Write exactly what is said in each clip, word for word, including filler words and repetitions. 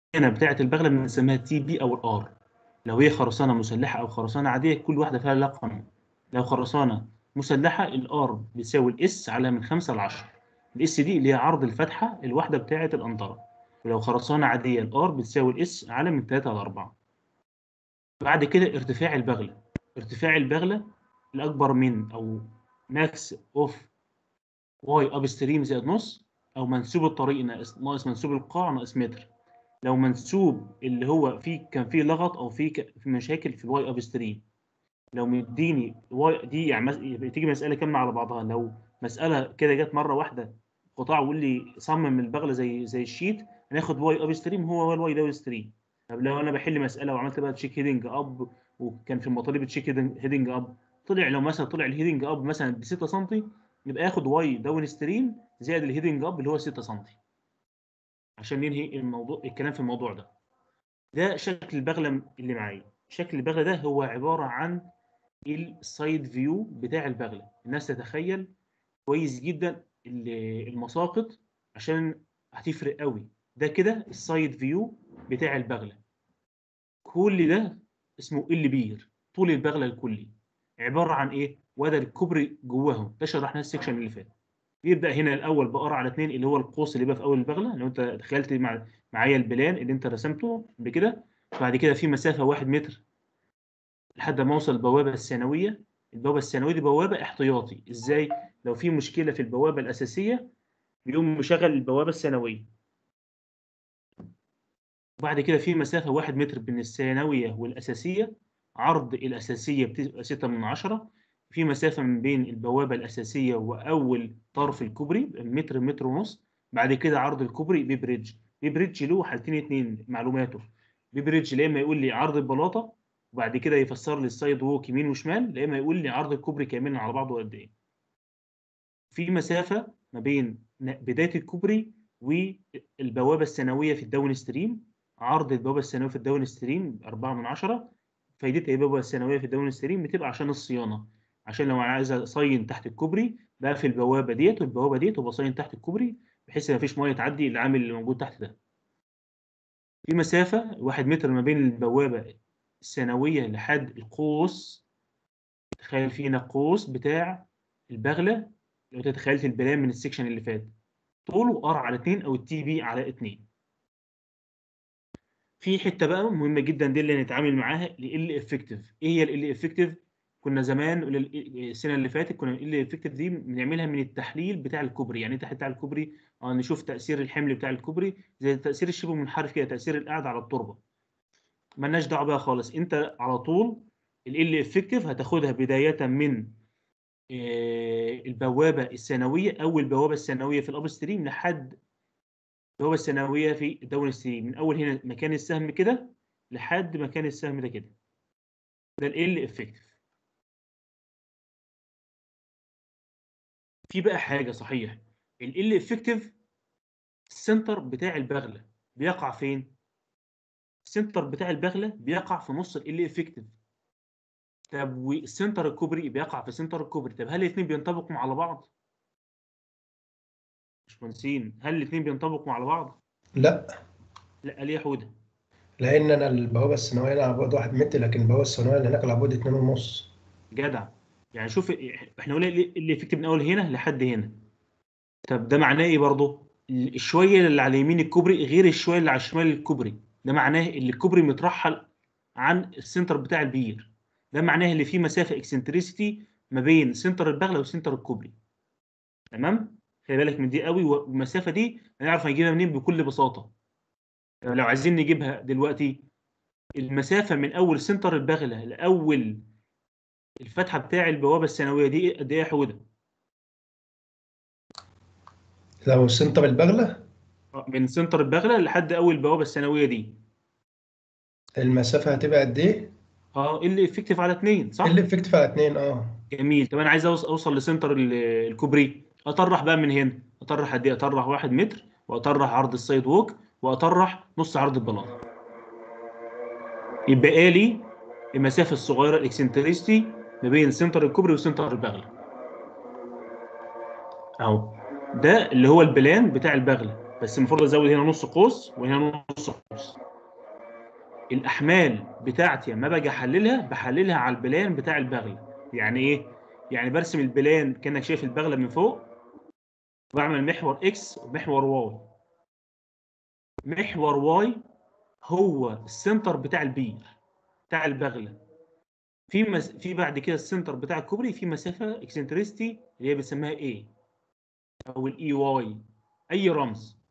بتاعه البغله بنسميها تي بي او الار. لو هي خرسانه مسلحه او خرسانه عاديه كل واحده فيها رقم. لو خرسانه مسلحه الار بيساوي الاس على من خمسة ل عشرة. الاس دي اللي هي عرض الفتحه الواحده بتاعه القنطره. ولو خرسانه عاديه الار بتساوي الاس على من ثلاثة ل أربعة. بعد كده ارتفاع البغله. ارتفاع البغله الاكبر من او ماكس اوف واي اب ستريم زائد نص، او منسوب الطريق ناقص ناقص منسوب القاع ناقص متر. لو منسوب اللي هو فيه كان فيه لغط او فيه ك- في مشاكل في الواي اب ستريم. لو مديني واي دي يعني مس... تيجي مساله كامله على بعضها. لو مساله كده جت مره واحده قطاع ويقول لي صمم البغله زي زي الشيت، هناخد واي اب ستريم هو هو الواي داون ستريم. طب لو انا بحل مساله وعملت بقى تشيك هيدنج اب، وكان في المطالب تشيك هيدنج اب، طلع لو مثلا طلع الهيدنج اب مثلا ب ستة سم، يبقى اخد واي داون ستريم زائد الهيدنج اب اللي هو ستة سم عشان ننهي الموضوع الكلام في الموضوع ده. ده شكل البغله اللي معايا. شكل البغله ده هو عباره عن السايد فيو بتاع البغله. الناس تتخيل كويس جدا ال- المساقط عشان هتفرق قوي. ده كده السايد فيو بتاع البغله. كل ده اسمه ال بير، طول البغله الكلي عباره عن ايه؟ وده الكوبري جواهم. ده شرحناه السكشن اللي فات. بيبدا هنا الاول بقرا على اثنين اللي هو القوس اللي بقى في اول البغله. لو انت تخيلت مع معايا البلان اللي انت رسمته بكده. بعد كده في مسافه واحد متر لحد ما اوصل البوابه الثانويه. البوابه الثانويه دي بوابه احتياطي. ازاي؟ لو في مشكله في البوابه الاساسيه بيقوم مشغل البوابه الثانويه. وبعد كده في مسافه واحد متر بين الثانويه والاساسيه. عرض الاساسيه بتبقى ستة من عشرة. في مسافه من بين البوابه الاساسيه واول طرف الكوبري متر متر ونص. بعد كده عرض الكوبري ببريدج. ببريدج له حالتين اتنين معلوماته. ببريدج لا اما يقول لي عرض البلاطه وبعد كده يفسر لي السايد ووك يمين وشمال، لا اما يقول لي عرض الكوبري كاملا على بعضه قد ايه. في مسافه ما بين بدايه الكوبري والبوابه الثانويه في الداون ستريم. عرض البوابه الثانويه في الداون ستريم أربعة من عشرة. فايدتها ايه البوابه الثانويه في الداون ستريم؟ بتبقى عشان الصيانه. عشان لو انا عايز اصين تحت الكوبري بقفل البوابه ديت والبوابه ديت وبصين تحت الكوبري بحيث ان مفيش ميه تعدي العامل اللي موجود تحت ده. في مسافه واحد متر ما بين البوابه الثانويه لحد القوس. تخيل فينا قوس بتاع البغله. لو تتخيلت البلان من السكشن اللي فات، طوله ار على اتنين او التي بي على اتنين. في حته بقى مهمه جدا دي اللي هنتعامل معاها، ال افكتيف. ايه هي ال افكتيف؟ كنا زمان السنه اللي فاتت كنا ال افكتيف دي بنعملها من التحليل بتاع الكوبري. يعني ايه التحليل بتاع الكوبري؟ اه نشوف تاثير الحمل بتاع الكوبري زي تاثير الشبه منحرف كده، تاثير القعده على التربه. مالناش دعوه بقى خالص. انت على طول ال افكتيف هتاخدها بدايه من آه، البوابه الثانويه او البوابه الثانويه في الاب ستريم لحد البوابه الثانويه في الداون ستريم. من اول هنا مكان السهم كده لحد مكان السهم ده كده. ده ال افكتيف. في بقى حاجه صحيح، ال افكتيف السنتر بتاع البغله بيقع فين؟ السنتر بتاع البغله بيقع في نص ال افكتيف. طب والسنتر الكوبري بيقع في سنتر الكوبري. طب هل الاثنين بينطبقوا على بعض؟ مش مهندسين، هل الاثنين بينطبقوا على بعض؟ لا، لا ليه يا حوده؟ لان انا البوابه الثانويه هنا على بعد واحد متر، لكن البوابه الثانويه اللي هناك على بعد اتنين ونص. جدع. يعني شوف احنا قلنا ال افكتيف من اول هنا لحد هنا. طب ده معناه ايه برضه؟ الشويه اللي على يمين الكوبري غير الشويه اللي على شمال الكوبري. ده معناه ان الكوبري مترحل عن السنتر بتاع البير. ده معناه ان في مسافه اكسنتريسيتي ما بين سنتر البغله وسنتر الكوبري. تمام؟ خلي بالك من دي قوي. والمسافه دي هنعرف نجيبها منين بكل بساطه. لو عايزين نجيبها دلوقتي، المسافه من اول سنتر البغله لاول الفتحه بتاع البوابه الثانويه دي قد ايه يا حوده؟ لو سنتر البغله من سنتر البغله لحد اول البوابه الثانويه دي. المسافه هتبقى قد ايه؟ اه اللي افكتيف على اتنين اللي صح؟ افكتيف على اتنين، اه. جميل. طب انا عايز أوص- اوصل لسنتر ال- الكوبري. اطرح بقى من هنا. اطرح قد ايه؟ اطرح واحد متر واطرح عرض السايد ووك واطرح نص عرض البلاط. يبقى لي المسافه الصغيره الاكسنتريستي ما بين سنتر الكوبري وسنتر البغله. اهو ده اللي هو البلان بتاع البغله. بس المفروض ازود هنا نص قوس وهنا نص قوس. الاحمال بتاعتي لما باجي احللها بحللها على البلان بتاع البغله. يعني ايه؟ يعني برسم البلان كانك شايف البغله من فوق، بعمل محور اكس ومحور واي. محور واي هو السنتر بتاع البير بتاع البغله. في مس... في بعد كده السنتر بتاع الكوبري في مسافه اكسنتريستي اللي هي بنسميها ايه او الاي واي، اي رمز.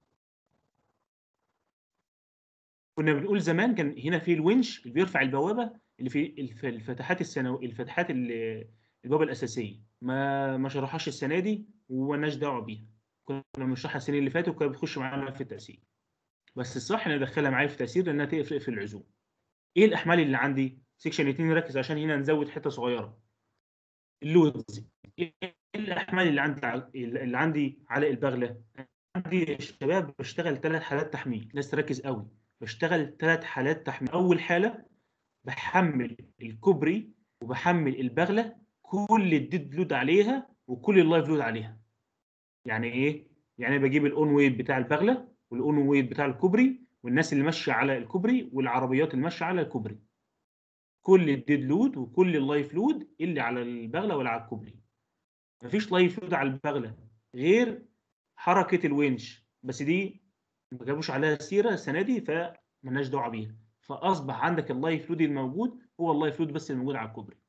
كنا بنقول زمان كان هنا في الونش اللي بيرفع البوابه اللي في الف- الفتحات الثانوي، الفتحات ال- البوابه الاساسيه. ما ما شرحهاش السنه دي ومالناش دعوه بيها، كنا بنشرحها السنين اللي فاتت وكانت بتخش معانا في التاثير. بس الصح ان ادخلها معايا في التاثير لانها تفرق في العزوم. ايه الاحمال اللي عندي؟ سيكشن اتنين نركز عشان هنا نزود حته صغيره. اللودز. ايه الاحمال اللي عندي ع- اللي عندي على البغله؟ عندي يا شباب بشتغل ثلاث حالات تحميل، ناس تركز قوي. بشتغل ثلاث حالات تحميل. اول حاله بحمل الكوبري وبحمل البغله كل الديد لود عليها وكل اللايف لود عليها. يعني ايه؟ يعني بجيب الاون ويت بتاع البغله والاون ويت بتاع الكوبري والناس اللي ماشيه على الكوبري والعربيات اللي ماشيه على الكوبري، كل الديد لود وكل اللايف لود اللي على البغله ولا على الكوبري. مفيش لايف لود على البغله غير حركه الونش، بس دي ما جابوش عليها سيره السنه دي فمالناش دعوه بيها. فاصبح عندك اللايف لود الموجود هو اللايف لود بس الموجود على الكوبري.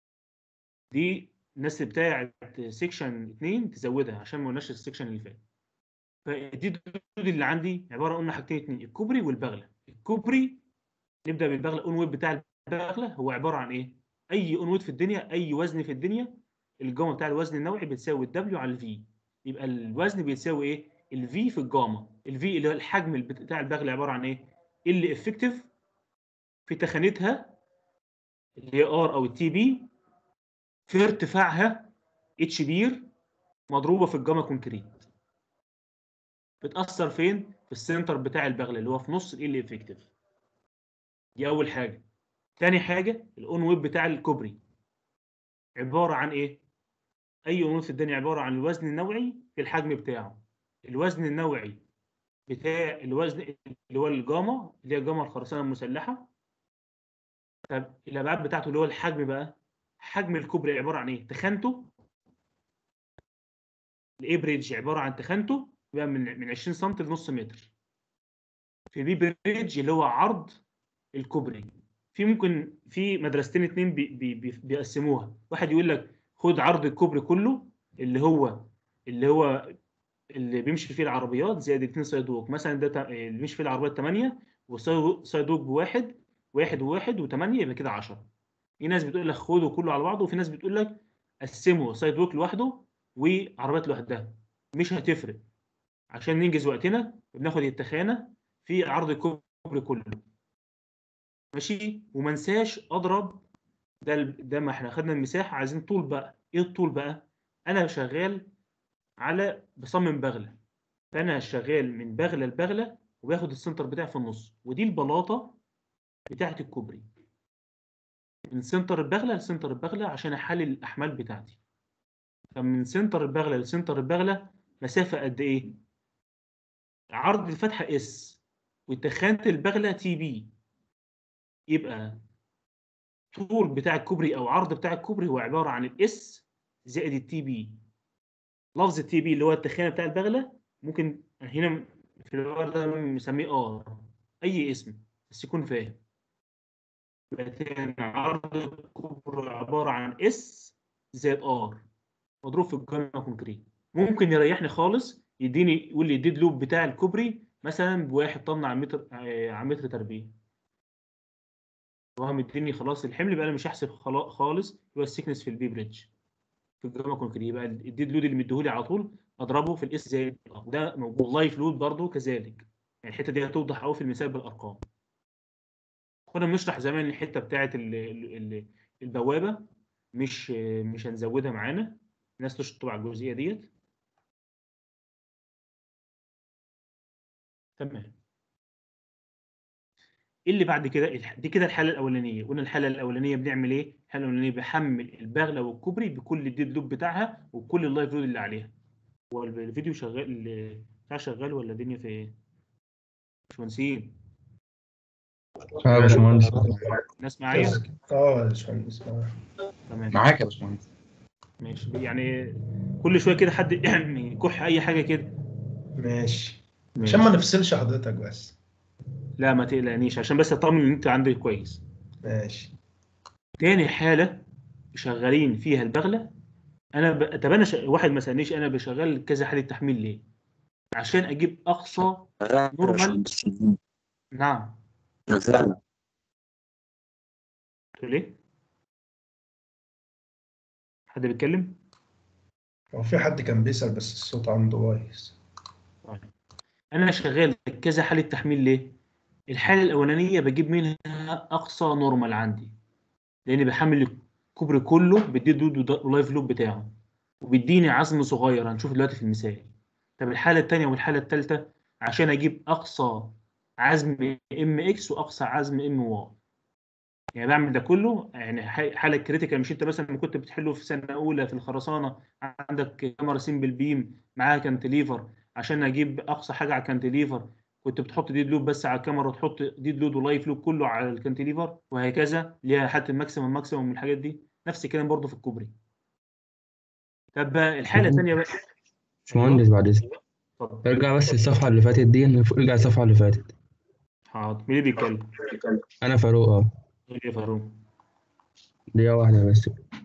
دي الناس بتاعت سيكشن اتنين تزودها عشان ما قلناش السيكشن اللي فات. فدي الدود اللي عندي عباره قلنا حاجتين اتنين، الكوبري والبغله. الكوبري نبدا بالبغله. الاون ويت بتاع البغله هو عباره عن ايه؟ اي اون ويت في الدنيا، اي وزن في الدنيا، الجاما بتاع الوزن النوعي بتساوي الدبليو على الفي. يبقى الوزن بيساوي ايه؟ الفي في الجاما. الفي اللي هو الحجم بتاع البغله عباره عن ايه؟ اللي افكتيف في تخانتها اللي هي ار او التي بي في ارتفاعها اتش بير مضروبه في الجاما كونكريت. بتاثر فين؟ في السنتر بتاع البغله اللي هو في نص ال افكتيف. دي اول حاجه. تاني حاجه الاون ويب بتاع الكوبري عباره عن ايه؟ اي اون ويب في الدنيا عباره عن الوزن النوعي في الحجم بتاعه. الوزن النوعي بتاع الوزن اللي هو الجاما اللي هي الجاما الخرسانه المسلحه. طب الابعاد بتاعته اللي هو الحجم بقى، حجم الكوبري عباره عن ايه؟ تخانته. الاي بريدج عباره عن تخانته بقى من من عشرين سم لنص متر. في بي بريدج اللي هو عرض الكوبري. في ممكن في مدرستين اتنين بي بي بي بيقسموها. واحد يقول لك خد عرض الكوبري كله اللي هو اللي هو اللي بيمشي فيه العربيات زائد اتنين سايد ووك. مثلا ده تا- اللي بيمشي فيه العربيات تمانية وسايد ووك بواحد، واحد وواحد وثمانية يبقى كده عشرة. في ناس بتقول لك خده كله على بعضه وفي ناس بتقول لك قسمه سايد ووك لوحده وعربيات لوحدها. مش هتفرق عشان ننجز وقتنا بناخد التخانه في عرض الكوبري كله. ماشي. وما انساش اضرب ده ده ما احنا خدنا المساحه عايزين طول بقى. ايه الطول بقى؟ انا شغال على بصمم بغله، فانا شغال من بغله لبغله وباخد السنتر بتاعي في النص، ودي البلاطه بتاعت الكوبري من سنتر البغله لسنتر البغله عشان احلل الاحمال بتاعتي. فمن سنتر البغله لسنتر البغله مسافه قد ايه؟ عرض الفتحه اس وتخانه البغله تي بي. يبقى طول بتاع الكوبري او عرض بتاع الكوبري هو عباره عن الاس زائد التي بي. لفظ التي بي اللي هو التخانه بتاع البغله ممكن هنا في الورق ده مسميه ار، اي اسم بس يكون فاهم. يبقى تاني عرض الكوبري عباره عن اس زائد ار مضروب في الجاما كونكريت. ممكن يريحني خالص يديني يقول لي الديد لوب بتاع الكوبري مثلا بواحد طن على متر آه، على متر تربيع. وهو مديني خلاص الحمل بقى انا مش هحسب خلا- خالص هو السكنس في البي بريدج في الجاما كونكريت. يبقى الديد لود اللي مديهولي على طول اضربه في الاس زائد ار. وده موجود لايف لود برضه كذلك. يعني الحته دي هتوضح قوي في المثال بالارقام. كنا بنشرح زمان الحته بتاعه ال- ال- ال- البوابه، مش مش هنزودها معانا. الناس تشطب على الجزئيه ديت. تمام. ايه اللي بعد كده؟ الح- دي كده الحاله الاولانيه. قلنا الحاله الاولانيه بنعمل ايه؟ الحاله الاولانيه بحمل البغله والكوبري بكل الديد لوب بتاعها وكل اللايف لود اللي عليها. هو الفيديو شغال ال- بتاع شغال ولا الدنيا في ايه؟ مش منسيين. اه يا باشمهندس، الناس معايا؟ اه يا باشمهندس آه. تمام معاك يا باشمهندس. ماشي. يعني كل شويه كده حد يكح اي حاجه كده. ماشي، عشان ما ماشي. نفصلش حضرتك بس. لا ما تقلقنيش، عشان بس اطمن ان انت عندك كويس. ماشي. تاني حاله شغالين فيها البغله. انا ب... طب انا ش... واحد ما سالنيش انا بشغل كذا حاله تحميل ليه؟ عشان اجيب اقصى نورمال. نعم. تقول ايه؟ حد بيتكلم؟ هو في حد كان بيسأل بس الصوت عنده بايظ. طيب. انا شغال كذا حاله تحميل ليه؟ الحاله الاولانيه بجيب منها اقصى نورمال عندي، لان بحمل الكوبري كله بدي دود اللايف لوب بتاعه، وبيديني عزم صغير هنشوف دلوقتي في المثال. طب الحاله الثانيه والحاله الثالثه عشان اجيب اقصى عزم ام اكس واقصى عزم ام واي. يعني بعمل ده كله يعني ح- حاله كريتيكال. مش انت مثلا لما كنت بتحله في سنه اولى في الخرسانه عندك كاميرا سيمبل بيم معاها كانتليفر، عشان اجيب اقصى حاجه على الكانتليفر كنت بتحط ديد لود بس على الكاميرا وتحط ديد لود ولايف لود كله على الكانتليفر، وهكذا ليها حتى الماكسيمم ماكسيمم من الحاجات دي. نفس الكلام برضو في الكوبري. طب بقى الحاله الثانيه بقى. باشمهندس ايوه بعد إذنك، اتفضل. ارجع بس الصفحة اللي فاتت دي، ارجع الصفحة اللي فاتت. حاضر. مين اللي بيتكلم؟ أنا فاروق أهو. قول يا فاروق. دقيقة واحدة بس.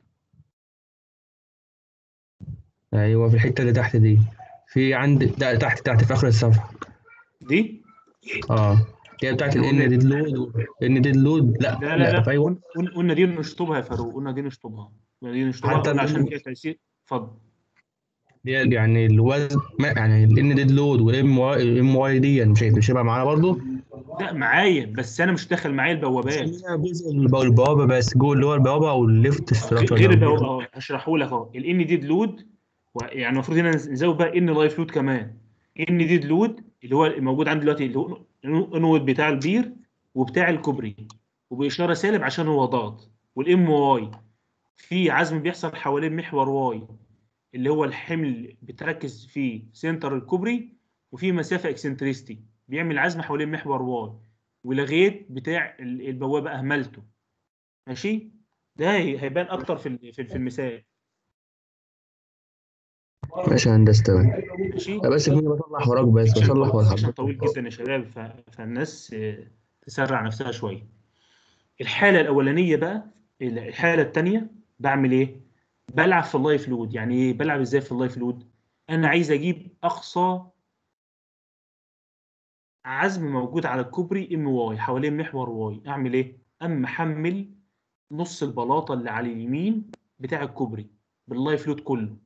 أيوه، في الحتة اللي تحت دي، في عند ده تحت تحت في آخر الصفحة. دي اه، هي بتاعت احنا ال قلنا N ديد لود. N ديد لود، لا لا لا لا، لا في أيوه. قل- قل- قلنا دي نشطبها يا فاروق، قلنا دي نشطبها. قلنا دي نشطبها حتى قلنا عشان ال فيها تأثير. اتفضل. دي يعني الوزن، ما يعني ال N ديد لود والام واي الام واي دي مش مش هيبقى معانا برضو. لا معايا، بس انا مش داخل معايا البوابات. خلينا جزء الب- البوابة بس، جوه اللي هو البوابة أو الليفت غ- ستراكشر غير ده. البوابه اهو هشرحه لك اهو. الان ديد لود يعني المفروض هنا نزود بقى ان لايف لود كمان. ان ديد لود اللي هو موجود عندي دلوقتي اللي هو انود بتاع البير وبتاع الكوبري، وباشاره سالب عشان هو ضغط. والام واي في عزم بيحصل حوالين محور واي اللي هو الحمل بتركز في سنتر الكوبري، وفي مسافه اكسنتريستي بيعمل عزم حوالين محور واي. ولغيت بتاع ال- البوابه اهملته. ماشي. ده هي- هيبان اكتر في ال- في في المثال. ماشي يا هندسة، تمام. ماشي. لا بس كنت بصلح وراك، بس عشان بصلح طو... ورا عشان حضرتك. طويل جدا يا شباب ف... فالناس آه، تسرع نفسها شويه. الحاله الاولانيه بقى. الحاله الثانيه بعمل ايه؟ بلعب في اللايف لود. يعني ايه بلعب ازاي في اللايف لود؟ انا عايز اجيب اقصى عزم موجود على الكوبري ام واي حوالين محور واي. اعمل ايه؟ اما احمل نص البلاطه اللي على اليمين بتاع الكوبري باللايف لود كله،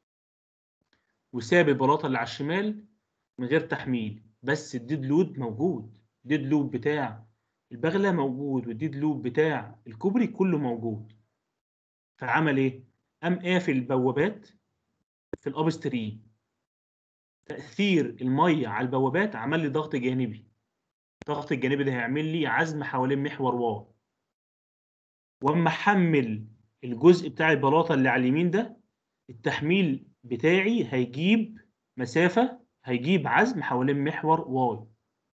وساب البلاطه اللي على الشمال من غير تحميل، بس الديد لود موجود. الديد لود بتاع البغله موجود، والديد لود بتاع الكوبري كله موجود. فعمل ايه؟ قام قافل البوابات في الاب ستريم. تاثير الميه على البوابات عمل لي ضغط جانبي. الضغط الجانبي ده هيعمل لي عزم حوالين محور واي. واما احمل الجزء بتاع البلاطه اللي على اليمين ده، التحميل بتاعي هيجيب مسافه، هيجيب عزم حوالين محور واي.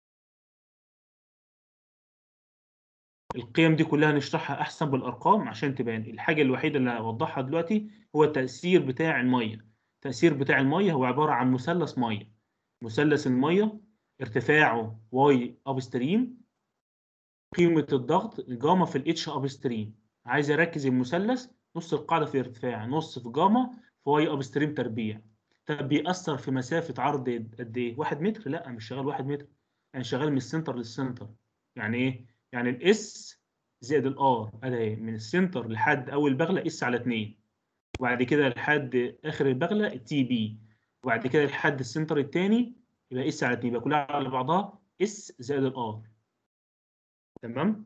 القيم دي كلها نشرحها احسن بالارقام عشان تبان. الحاجه الوحيده اللي هوضحها دلوقتي هو التاثير بتاع الميه. التاثير بتاع الميه هو عباره عن مثلث ميه. مثلث الميه ارتفاعه واي اب ستريم، قيمه الضغط الجاما في الاتش اب ستريم. عايز اركز المثلث، نص القاعده في ارتفاع، نص في جاما، في واي اب ستريم تربيع. طب بيأثر في مسافه عرض قد ايه؟ واحد متر؟ لا مش شغال واحد متر. انا شغال من السنتر للسنتر. يعني ايه؟ يعني الاس زائد الار ادي من السنتر لحد اول بغله اس على اتنين، وبعد كده لحد اخر البغله التي بي، وبعد كده لحد السنتر الثاني يبقى اس على اتنين، يبقى كلها على بعضها اس زائد الار. تمام.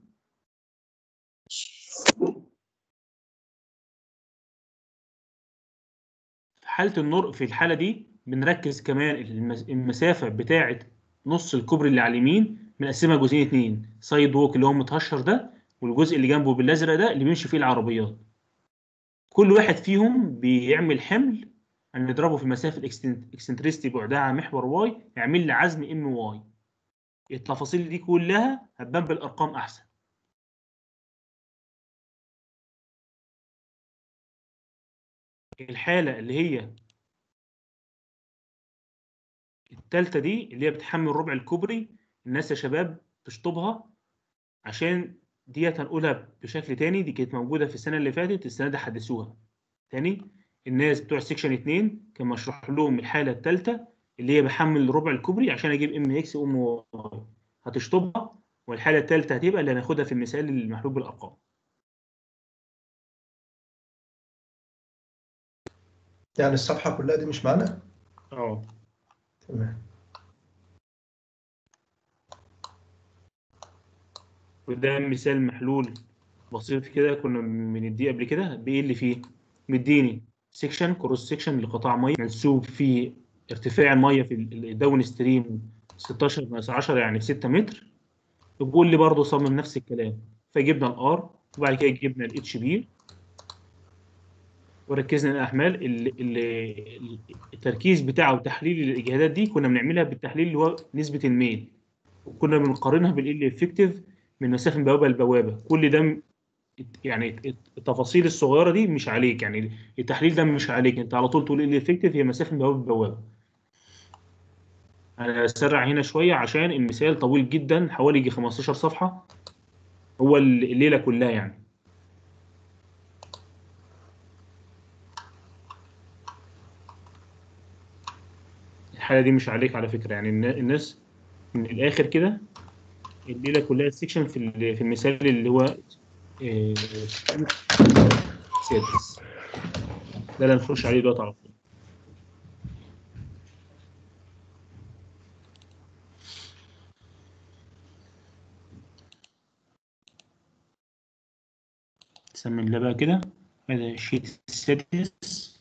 في حاله النور في الحاله دي بنركز كمان المس- المسافه بتاعه نص الكوبري اللي على اليمين بنقسمها جزئين اتنين، سايد ووك اللي هو متهشر ده، والجزء اللي جنبه بالازرق ده اللي بيمشي فيه العربيات. كل واحد فيهم بيعمل حمل هنضربه في مسافه اكسنتريستي بعدها عن محور واي، يعمل لي عزم ام واي. التفاصيل دي كلها هتبان بالارقام احسن. الحاله اللي هي الثالثه دي اللي هي بتحمل ربع الكوبري، الناس يا شباب تشطبها، عشان ديت هنقولها بشكل تاني. دي كانت موجوده في السنه اللي فاتت، السنه دي حدثوها تاني. الناس بتوع سيكشن اتنين كان مشروح لهم الحاله الثالثه اللي هي بحمل ربع الكوبري عشان اجيب ام اكس وام واي، هتشطبها. والحاله الثالثه هتبقى اللي هناخدها في المثال المحلول بالارقام. يعني الصفحة كلها دي مش معانا؟ اه تمام. وده مثال محلول بسيط كده كنا بنديه قبل كده. بايه اللي فيه؟ مديني سيكشن كروس سيكشن لقطاع ميه منسوب فيه ارتفاع الميه في الداون ستريم ستاشر ناقص عشرة يعني في ستة متر. وبيقول لي برضه صمم نفس الكلام. فجبنا الار وبعد كده جبنا الاتش بي وركزنا الاحمال. ال- ال- التركيز بتاعه وتحليل الاجهادات دي كنا بنعملها بالتحليل اللي هو نسبه الميل، وكنا بنقارنها بالال افكتيف من مسافه من بوابه لبوابه. كل ده م- يعني التفاصيل الصغيره دي مش عليك، يعني التحليل ده مش عليك، انت على طول تقول ال افكتيف هي مسافه من بوابه لبوابه. انا هسرع هنا شويه عشان المثال طويل جدا، حوالي يجي خمستاشر صفحه، هو الليله كلها يعني. الحاله دي مش عليك على فكره، يعني النا- الناس من الاخر كده الليله كلها السكشن في ال- في المثال اللي هو آه، سادس ده اللي هنخش عليه دلوقتي على طول. نسمي الله بقى كده. هذا الشيت السادس.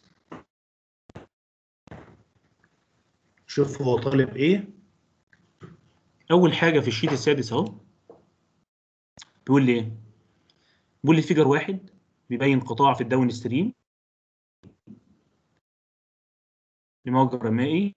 شوف هو طالب ايه. اول حاجه في الشيت السادس اهو بيقول لي ايه؟ بيقول لي فيجر واحد بيبين قطاع في الداون ستريم لمجرى مائي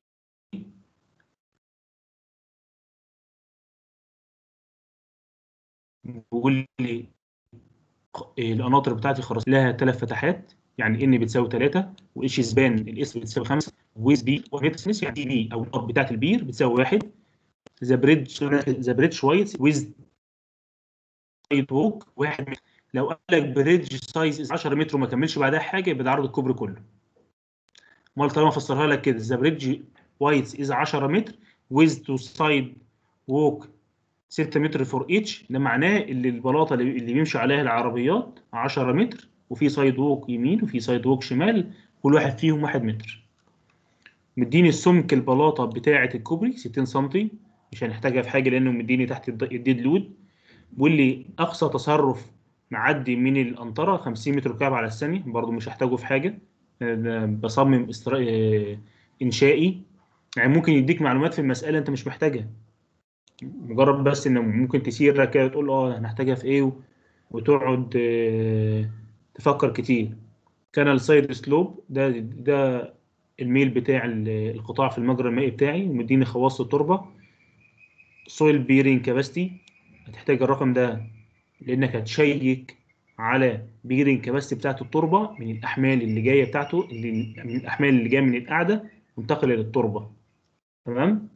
بيقول لي القناطر بتاعتي خلاص لها ثلاث فتحات، يعني ان بتساوي ثلاثة واتش سبان الاس بتساوي خمسة ويز بي وميتسنس يعني دي بي او الاب بتاعت البير بتساوي واحد. ذا بريدج ذا بريدج وايت ويز سايد ووك واحد متر. لو قال لك بريدج سايز عشرة متر وما كملش بعدها حاجه يبقى ده عرض الكوبري كله. امال طالما فسرها لك كده ذا بريدج وايت از عشرة متر ويز تو سايد ووك ستة متر فور اتش، ده معناه ان البلاطه اللي اللي بيمشي عليها العربيات عشرة متر وفي سايد ووك يمين وفي سايد ووك شمال، كل واحد فيهم واحد متر. مديني السمك البلاطه بتاعه الكوبري ستين سم، مش هنحتاجها في حاجه لانه مديني تحت الد- الديد لود. بيقول لي اقصى تصرف معدي من القنطره خمسين متر مكعب على الثانيه، برضو مش هحتاجه في حاجه. أنا بصمم استرا... آه، انشائي، يعني ممكن يديك معلومات في المساله انت مش محتاجها، مجرد بس ان ممكن تسير كده تقول اه هنحتاجها في ايه و- وتقعد آه، تفكر كتير. كان السايد سلوب ده ده الميل بتاع ال- القطاع في المجرى المائي بتاعي، ومديني خواص التربه. سويل بيرين كاباستي هتحتاج الرقم ده لانك هتشيك على بيرين كاباستي بتاعت التربه من الاحمال اللي جايه بتاعته، اللي من الاحمال اللي جايه من القاعده منتقله للتربه. تمام.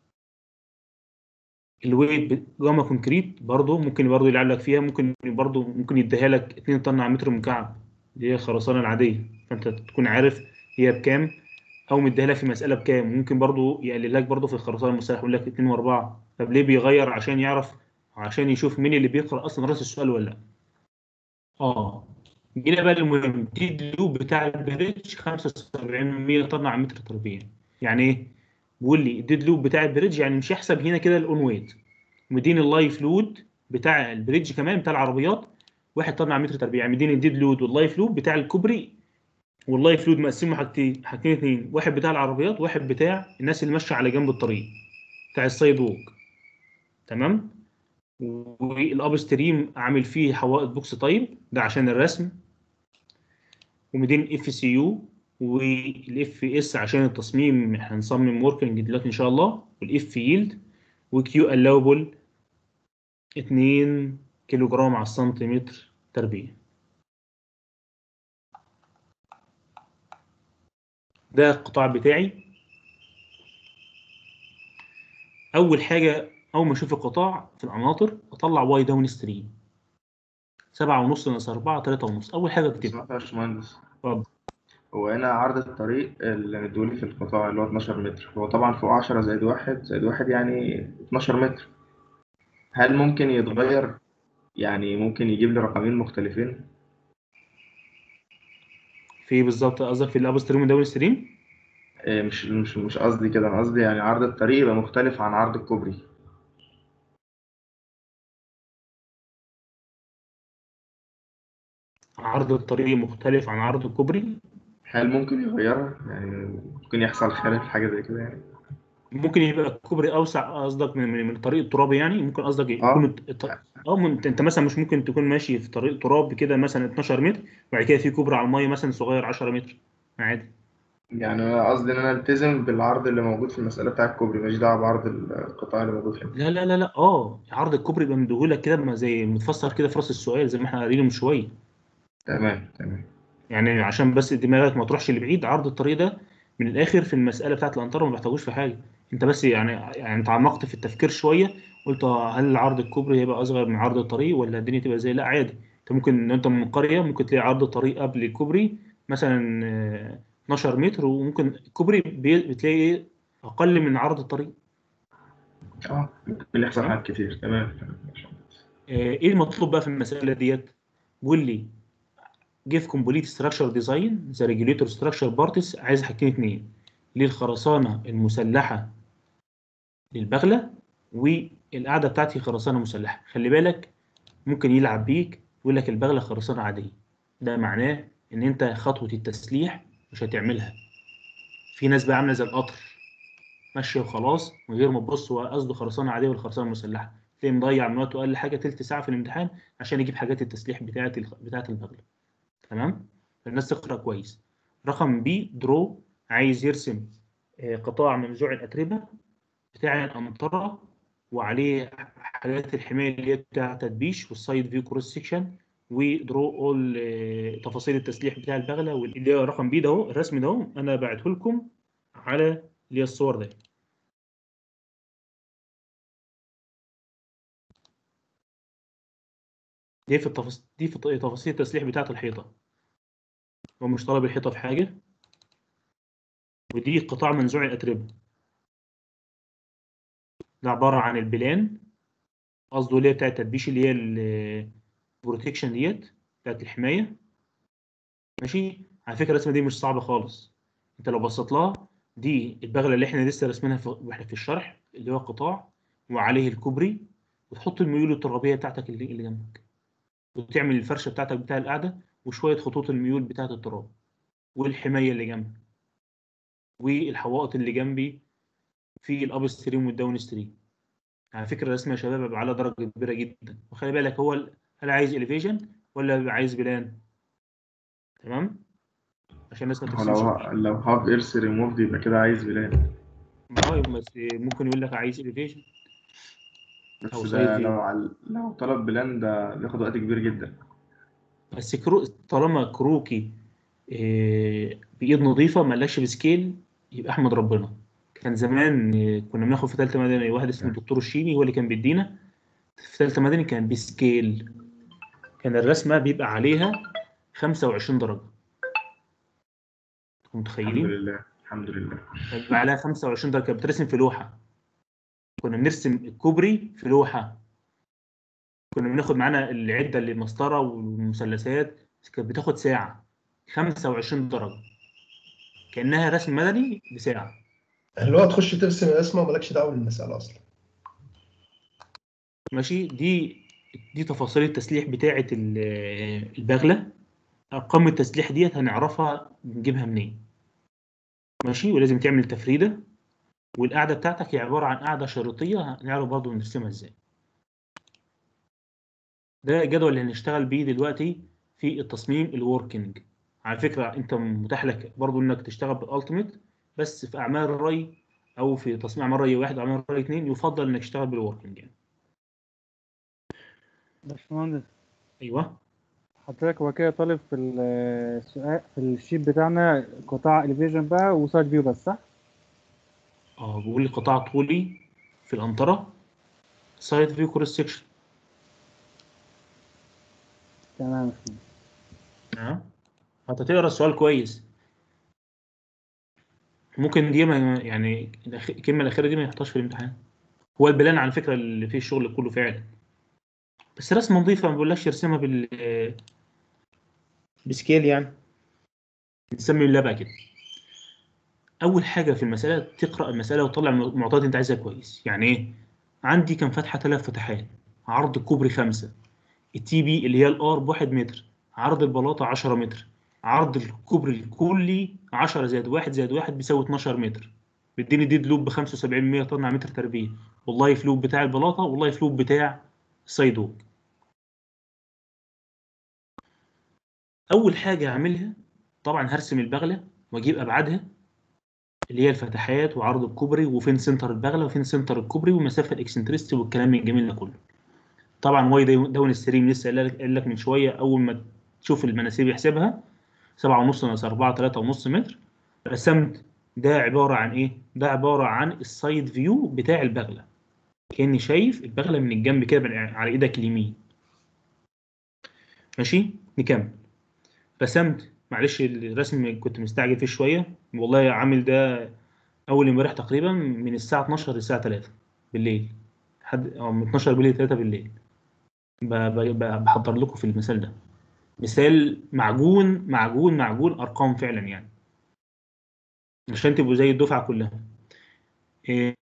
الويت جاما كونكريت برضه ممكن برضه يلعب لك فيها، ممكن برضه ممكن يديها لك اتنين طن على متر مكعب، دي هي الخرسانه العاديه، فانت تكون عارف هي بكام، او مديها لك في مساله بكام. ممكن برضه يقلل لك برضه في الخرسانه المسلحه يقول لك اتنين و4. طب ليه بيغير؟ عشان يعرف، عشان يشوف مين اللي بيقرا اصلا راس السؤال ولا لا. اه جينا بقى المهم دي اللوب بتاع البريدج خمسة وسبعين من مية طن على متر تربيع. يعني ايه؟ بيقول لي الديد لوب بتاع البريدج، يعني مش هيحسب هنا كده الاون ويت. مدين اللايف لود بتاع البريدج كمان بتاع العربيات واحد طن على متر تربيع، يعني مدين الديد لود واللايف لود بتاع الكوبري. واللايف لود مقسمه حاجتين حاجتين اثنين، واحد بتاع العربيات واحد بتاع الناس اللي ماشيه على جنب الطريق بتاع السايد ووك. تمام. والاب ستريم عامل فيه حوائط بوكس طيب ده عشان الرسم، ومدين اف سي يو والاف اس عشان التصميم، هنصمم وركنج دلوقتي ان شاء الله، والاف ييلد وكيو allowable اتنين كيلو جرام على السنتيمتر تربيع. ده القطاع بتاعي. اول حاجه اول ما اشوف القطاع في القناطر اطلع واي داون ستريم سبعة ونص ناقص أربعة تلاتة ونص. اول حاجه اكتبها. اسمع يا باشمهندس، اتفضل. هو هنا عرض الطريق اللي مديولي في القطاع اللي هو اتناشر متر، هو طبعا فوق عشرة زائد واحد زائد واحد يعني اتناشر متر. هل ممكن يتغير؟ يعني ممكن يجيب لي رقمين مختلفين؟ في بالظبط قصدك في الاب ستريم والداون ستريم؟ إيه، مش مش مش قصدي كده، انا قصدي يعني عرض الطريق يبقى مختلف عن عرض الكوبري. عرض الطريق مختلف عن عرض الكوبري. هل ممكن يغيرها؟ يعني ممكن يحصل خلل في حاجة زي كده يعني؟ ممكن يبقى الكوبري اوسع قصدك من من من الطريق الترابي، يعني ممكن قصدك يكون اه. الت- الط- اه من- انت مثلا مش ممكن تكون ماشي في طريق تراب كده مثلا اتناشر متر وبعد كده في كوبري على الميه مثلا صغير عشرة متر عادي. يعني انا قصدي ان انا التزم بالعرض اللي موجود في المسألة بتاع الكوبري، ماليش دعوة بعرض القطاع اللي موجود هنا. لا لا لا لا اه عرض الكوبري يبقى مديهولك كده ما زي متفسر كده في راس السؤال زي ما احنا قاريينه من شويه. تمام تمام. يعني عشان بس دماغك ما تروحش لبعيد، عرض الطريق ده من الاخر في المساله بتاعت الانطره ما بيحتاجوش في حاجه. انت بس يعني يعني تعمقت في التفكير شويه، قلت آه، هل عرض الكوبري هيبقى اصغر من عرض الطريق ولا الدنيا تبقى زي؟ لا عادي. انت ممكن انت من قريه ممكن تلاقي عرض الطريق قبل الكوبري مثلا آه، اتناشر متر، وممكن الكوبري بي- بتلاقي إيه؟ اقل من عرض الطريق. اه ممكن يحصل تمام. حاجات كتير. تمام تمام. آه، ايه المطلوب بقى في المساله ديت؟ بيقول لي give complete structure design the regulator structure parts. عايز حاجتين اتنين: للخرسانة المسلحة للبغلة، والقاعدة بتاعتي خرسانة مسلحة. خلي بالك ممكن يلعب بيك يقول لك البغلة خرسانة عادية، ده معناه إن أنت خطوة التسليح مش هتعملها. في ناس بقى عاملة زي القطر ماشية وخلاص من غير ما تبص هو قصده خرسانة عادية ولا خرسانة مسلحة، تلاقيه مضيع من وقته أقل حاجة تلت ساعة في الامتحان عشان يجيب حاجات التسليح بتاعت بتاعت البغلة. تمام. الناس تقرا كويس. رقم بي درو عايز يرسم آه، قطاع منزوع الاتربه بتاع الامطره وعليه حاجات الحمايه اللي هي بتاع تدبيش والسايد فيو كروس سيكشن ودرو اول تفاصيل التسليح بتاع البغله، واللي هو رقم بي ده اهو الرسم ده اهو انا بعته لكم على اللي هي الصور ده. دي في التفاصيل دي في تفاصيل التسليح بتاعه الحيطه. هو مش طالب الحيطه في حاجه، ودي قطاع منزوع الاتربه. ده عباره عن البلان، قصده اللي هي بتاعت التدبيش اللي هي البروتكشن ديت بتاعت الحمايه. ماشي. على فكره الرسمه دي مش صعبه خالص، انت لو بصيت لها دي البغله اللي احنا لسه راسمينها في واحنا في الشرح اللي هو قطاع وعليه الكوبري، وتحط الميول الترابيه بتاعتك اللي اللي جنبك، وتعمل الفرشه بتاعتك بتاع القاعده وشويه خطوط الميول بتاعت التراب والحمايه اللي جنبك والحوائط اللي جنبي في الاب ستريم والداون ستريم. على فكره الرسم يا شباب بيبقى على درجه كبيره جدا، وخلي بالك هو ال- هل عايز اليفيجن ولا بيبقى عايز بلان؟ تمام. عشان الناس ما هو لو ترسمش غلط. لو هاف ايرث ريموفد يبقى كده عايز بلان. اه بس ممكن يقول لك عايز اليفيجن او بس سايد ده فيو. لو على لو طلب بلان ده بياخد وقت كبير جدا. بس كرو... طالما كروكي إيه بايد نظيفه ما قالكش بسكيل يبقى احمد ربنا. كان زمان إيه، كنا بناخد في ثالثه مدني واحد اسمه الدكتور الشيني هو اللي كان بيدينا في ثالثه مدني، كان بسكيل. كان الرسمه بيبقى عليها خمسة وعشرين درجه. انتوا الحمد متخيلين؟ لله الحمد لله. كان بيبقى عليها خمسة وعشرين درجه، كانت بترسم في لوحه. كنا بنرسم الكوبري في لوحه. كنا بناخد معانا العده اللي المسطره والمثلثات، كانت بتاخد ساعه. خمسة وعشرين درجه كانها رسم مدني بساعه. اللي هو تخش ترسم الرسمه ومالكش دعوه بالمساله اصلا. ماشي. دي دي تفاصيل التسليح بتاعه ال- البغله. ارقام التسليح ديت هنعرفها نجيبها منين. ماشي. ولازم تعمل تفريده، والقاعده بتاعتك هي عباره عن قاعده شريطيه هنعرف برضو نرسمها ازاي. ده الجدول اللي هنشتغل بيه دلوقتي في التصميم الوركينج. على فكره انت متاح لك برضو انك تشتغل بالالتيميت، بس في اعمال الري او في تصنيع مره واحد او مره اثنين يفضل انك تشتغل بالوركينج يعني. باشمهندس ايوه حضرتك هو كده طالب في السؤال في الشيت بتاعنا قطاع الفيجن بقى وسايد فيو بس صح؟ اه بيقول لي قطاع طولي في القنطره سايد فيو كروس سكشن. تمام. تمام هتقرا السؤال كويس. ممكن دي ما يعني الأخ- الكلمه الاخيره دي ما يحطهاش في الامتحان. هو البلان على فكره اللي فيه الشغل كله فعلا، بس رسمه نظيفه ما بيقولكش ارسمها بال بسكيل يعني، نسمي اللعبه كده. اول حاجه في المساله تقرا المساله وتطلع المعطيات انت عايزها كويس. يعني ايه؟ عندي كم فتحه؟ ثلاث فتحات، عرض الكوبري خمسة، التي بي اللي هي الار بواحد متر، عرض البلاطه عشرة متر، عرض الكوبري الكلي عشرة زائد واحد زائد واحد بيساوي اتناشر متر، بيديني ديد لوب ب خمسة وسبعين من مية طن على متر تربيع، والله فلوب بتاع البلاطه والله فلوب بتاع السايد ووك. اول حاجه هعملها طبعا هرسم البغله واجيب ابعادها اللي هي الفتحات وعرض الكوبري وفين سنتر البغله وفين سنتر الكوبري والمسافه الاكسنتريستي والكلام الجميل ده كله. طبعا واي داون ستريم لسه قايل لك قايل لك من شويه، اول ما تشوف المناسيب يحسبها سبعة ونص ناقص أربعة تلاتة ونص متر. رسمت ده عباره عن ايه؟ ده عباره عن السايد فيو بتاع البغله، كاني شايف البغله من الجنب كده من- على ايدك اليمين. ماشي نكمل. رسمت معلش الرسم كنت مستعجل فيه شويه، والله عامل ده اول امبارح تقريبا من الساعه اتناشر للساعه تلاتة بالليل، لحد او من اتناشر بالليل ل تلاتة بالليل ب- ب- ب- بحضر لكم في المثال ده. مثال معجون معجون معجون ارقام فعلا يعني، عشان تبقوا زي الدفعه كلها. إيه،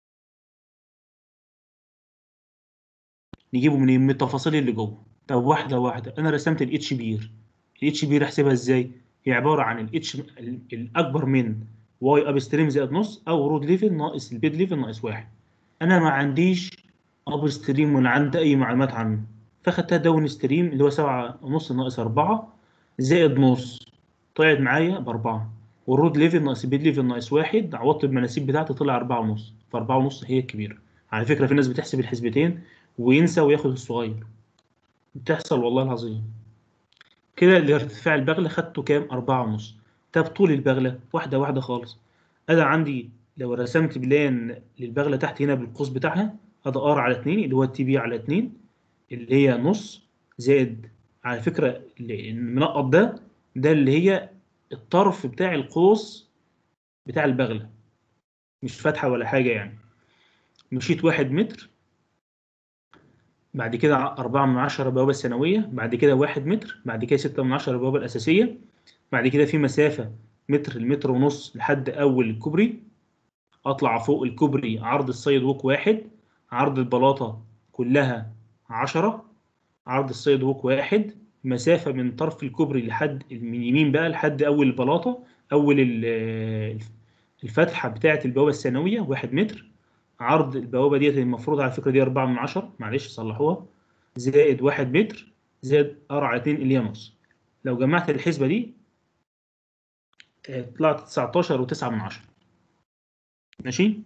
نجيبه منين؟ من التفاصيل اللي جوه. طب واحده واحده، انا رسمت الاتش بير. الاتش بير احسبها ازاي؟ هي عباره عن الاتش الاكبر من واي اب ستريم زائد نص او رود ليفل ناقص البيد ليفل ناقص واحد. انا ما عنديش اب ستريم ولا عندي اي معلومات عنه، فاخدتها داون ستريم اللي هو سبعة ونص ناقص أربعة زائد نص، طلعت معايا بأربعة. والرود ليفل ناقص البيد ليفل ناقص واحد، عوضت المناسيب بتاعتي طلع أربعة ونص، فأربعة ونص هي الكبيرة. على فكرة في ناس بتحسب الحسبتين وينسى وياخد الصغير، بتحصل والله العظيم. كده الارتفاع البغلة خدته كام؟ أربعة ونص. طب طول البغلة واحدة واحدة خالص. أنا عندي لو رسمت بلان للبغلة تحت هنا بالقوس بتاعها، هذا ار على اتنين اللي هو التي بي على اتنين اللي هي نص، زائد على فكرة اللي- المنقط ده ده اللي هي الطرف بتاع القوس بتاع البغلة، مش فاتحة ولا حاجة يعني. مشيت واحد متر، بعد كده أربعة من عشرة بوابة الثانوية، بعد كده واحد متر، بعد كده ستة من عشرة البوابة الأساسية، بعد كده في مسافة متر المتر ونص لحد أول الكوبري. أطلع فوق الكوبري عرض السايد ووك واحد، عرض البلاطة كلها عشرة، عرض السايد ووك واحد، مسافة من طرف الكوبري لحد من يمين بقى لحد أول البلاطة، أول ال- الفتحة بتاعة البوابة الثانوية واحد متر. عرض البوابة ديت المفروض على فكرة دي أربعة من عشرة، معلش صلحوها، زائد واحد متر زائد ار على اتنين اللي هي نص. لو جمعت الحسبة دي آه، طلعت تسعتاشر وتسعة من عشرة. ماشي.